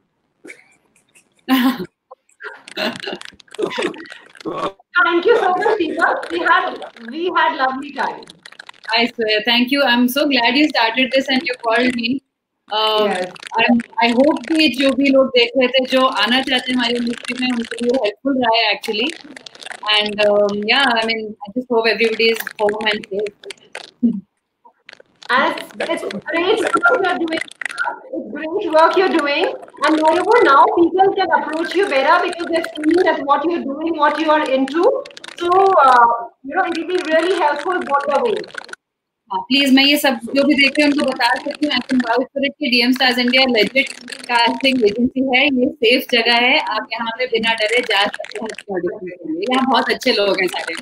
Thank you so much, Deepak. We had lovely time. I swear, thank you. I'm so glad you started this and you called me. Yes. I hope कि जो भी लोग देख रहे थे, जो आना चाहते हैं हमारी इंडस्ट्री में, उनके लिए हेल्पफुल रहा है actually. And yeah, I mean, I just hope everybody is home and safe. And it's great work you're doing. It's great work you're doing. And moreover, now people can approach you better because they're seeing that what you're doing, what you are into. So, you know, it will be really helpful both the ways. हाँ, please मैं ये सब जो भी देख रहे हैं उनको बता सकती हूँ, I can vouch for it कि DM stars India legit casting agency है, ये सेफ जगह है, आप यहाँ पे बिना डरे जा सकते हैं ऑडिशन के लिए, यहाँ बहुत अच्छे लोग हैं सारे।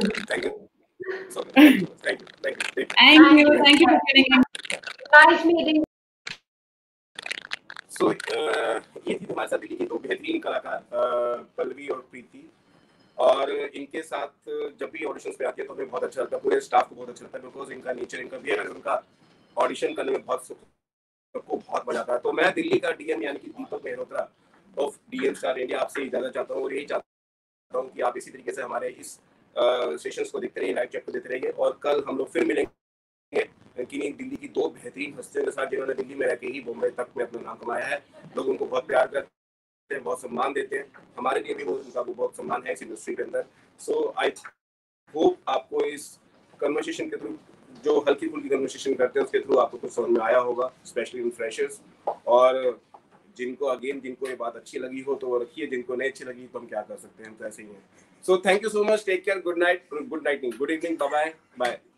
Thank you for coming. Nice meeting. So ये थी हमारे साथ दिल्ली की दो बेहतरीन कलाकार पल्लवी और प्रीति, और इनके साथ जब भी ऑडिशंस पे आती है तो हमें बहुत अच्छा लगता है, पूरे स्टाफ को बहुत अच्छा लगता है, बिकॉज इनका नेचर, इनका बिहेवियर, उनका ऑडिशन करने में बहुत सबको बहुत मजा आता है। तो मैं दिल्ली का डीएम यानी कि Deepak Mehrotra of DM star India आपसे इजाजत चाहता हूँ, और यही चाहता हूँ कि आप इसी तरीके से हमारे इस सेशंस को देखते रहिए, लाइव चैट को देखते रहिए, और कल हम लोग फिर मिलेंगे किन्हीं दिल्ली की दो बेहतरीन हस्तियों के साथ जिन्होंने दिल्ली में रह के ही बॉम्बे तक में अपना नाम कमाया है। लोग उनको बहुत प्यार करते हैं, बहुत सम्मान देते हैं, हमारे लिए भी उनका बहुत सम्मान है इस इंडस्ट्री के अंदर। सो आई होप आपको इस कन्वर्सेशन के थ्रू, जो हल्की फुल्की कन्वर्सेशन करते हैं उसके थ्रू आपको कुछ समझ में आया होगा, स्पेशली इन फ्रेशर्स, और जिनको ये बात अच्छी लगी हो तो वो रखिए, जिनको नहीं अच्छी लगी तो हम क्या कर सकते हैं, हम तो ऐसे ही हैं। So thank you so much, take care, good night, good evening, bye bye.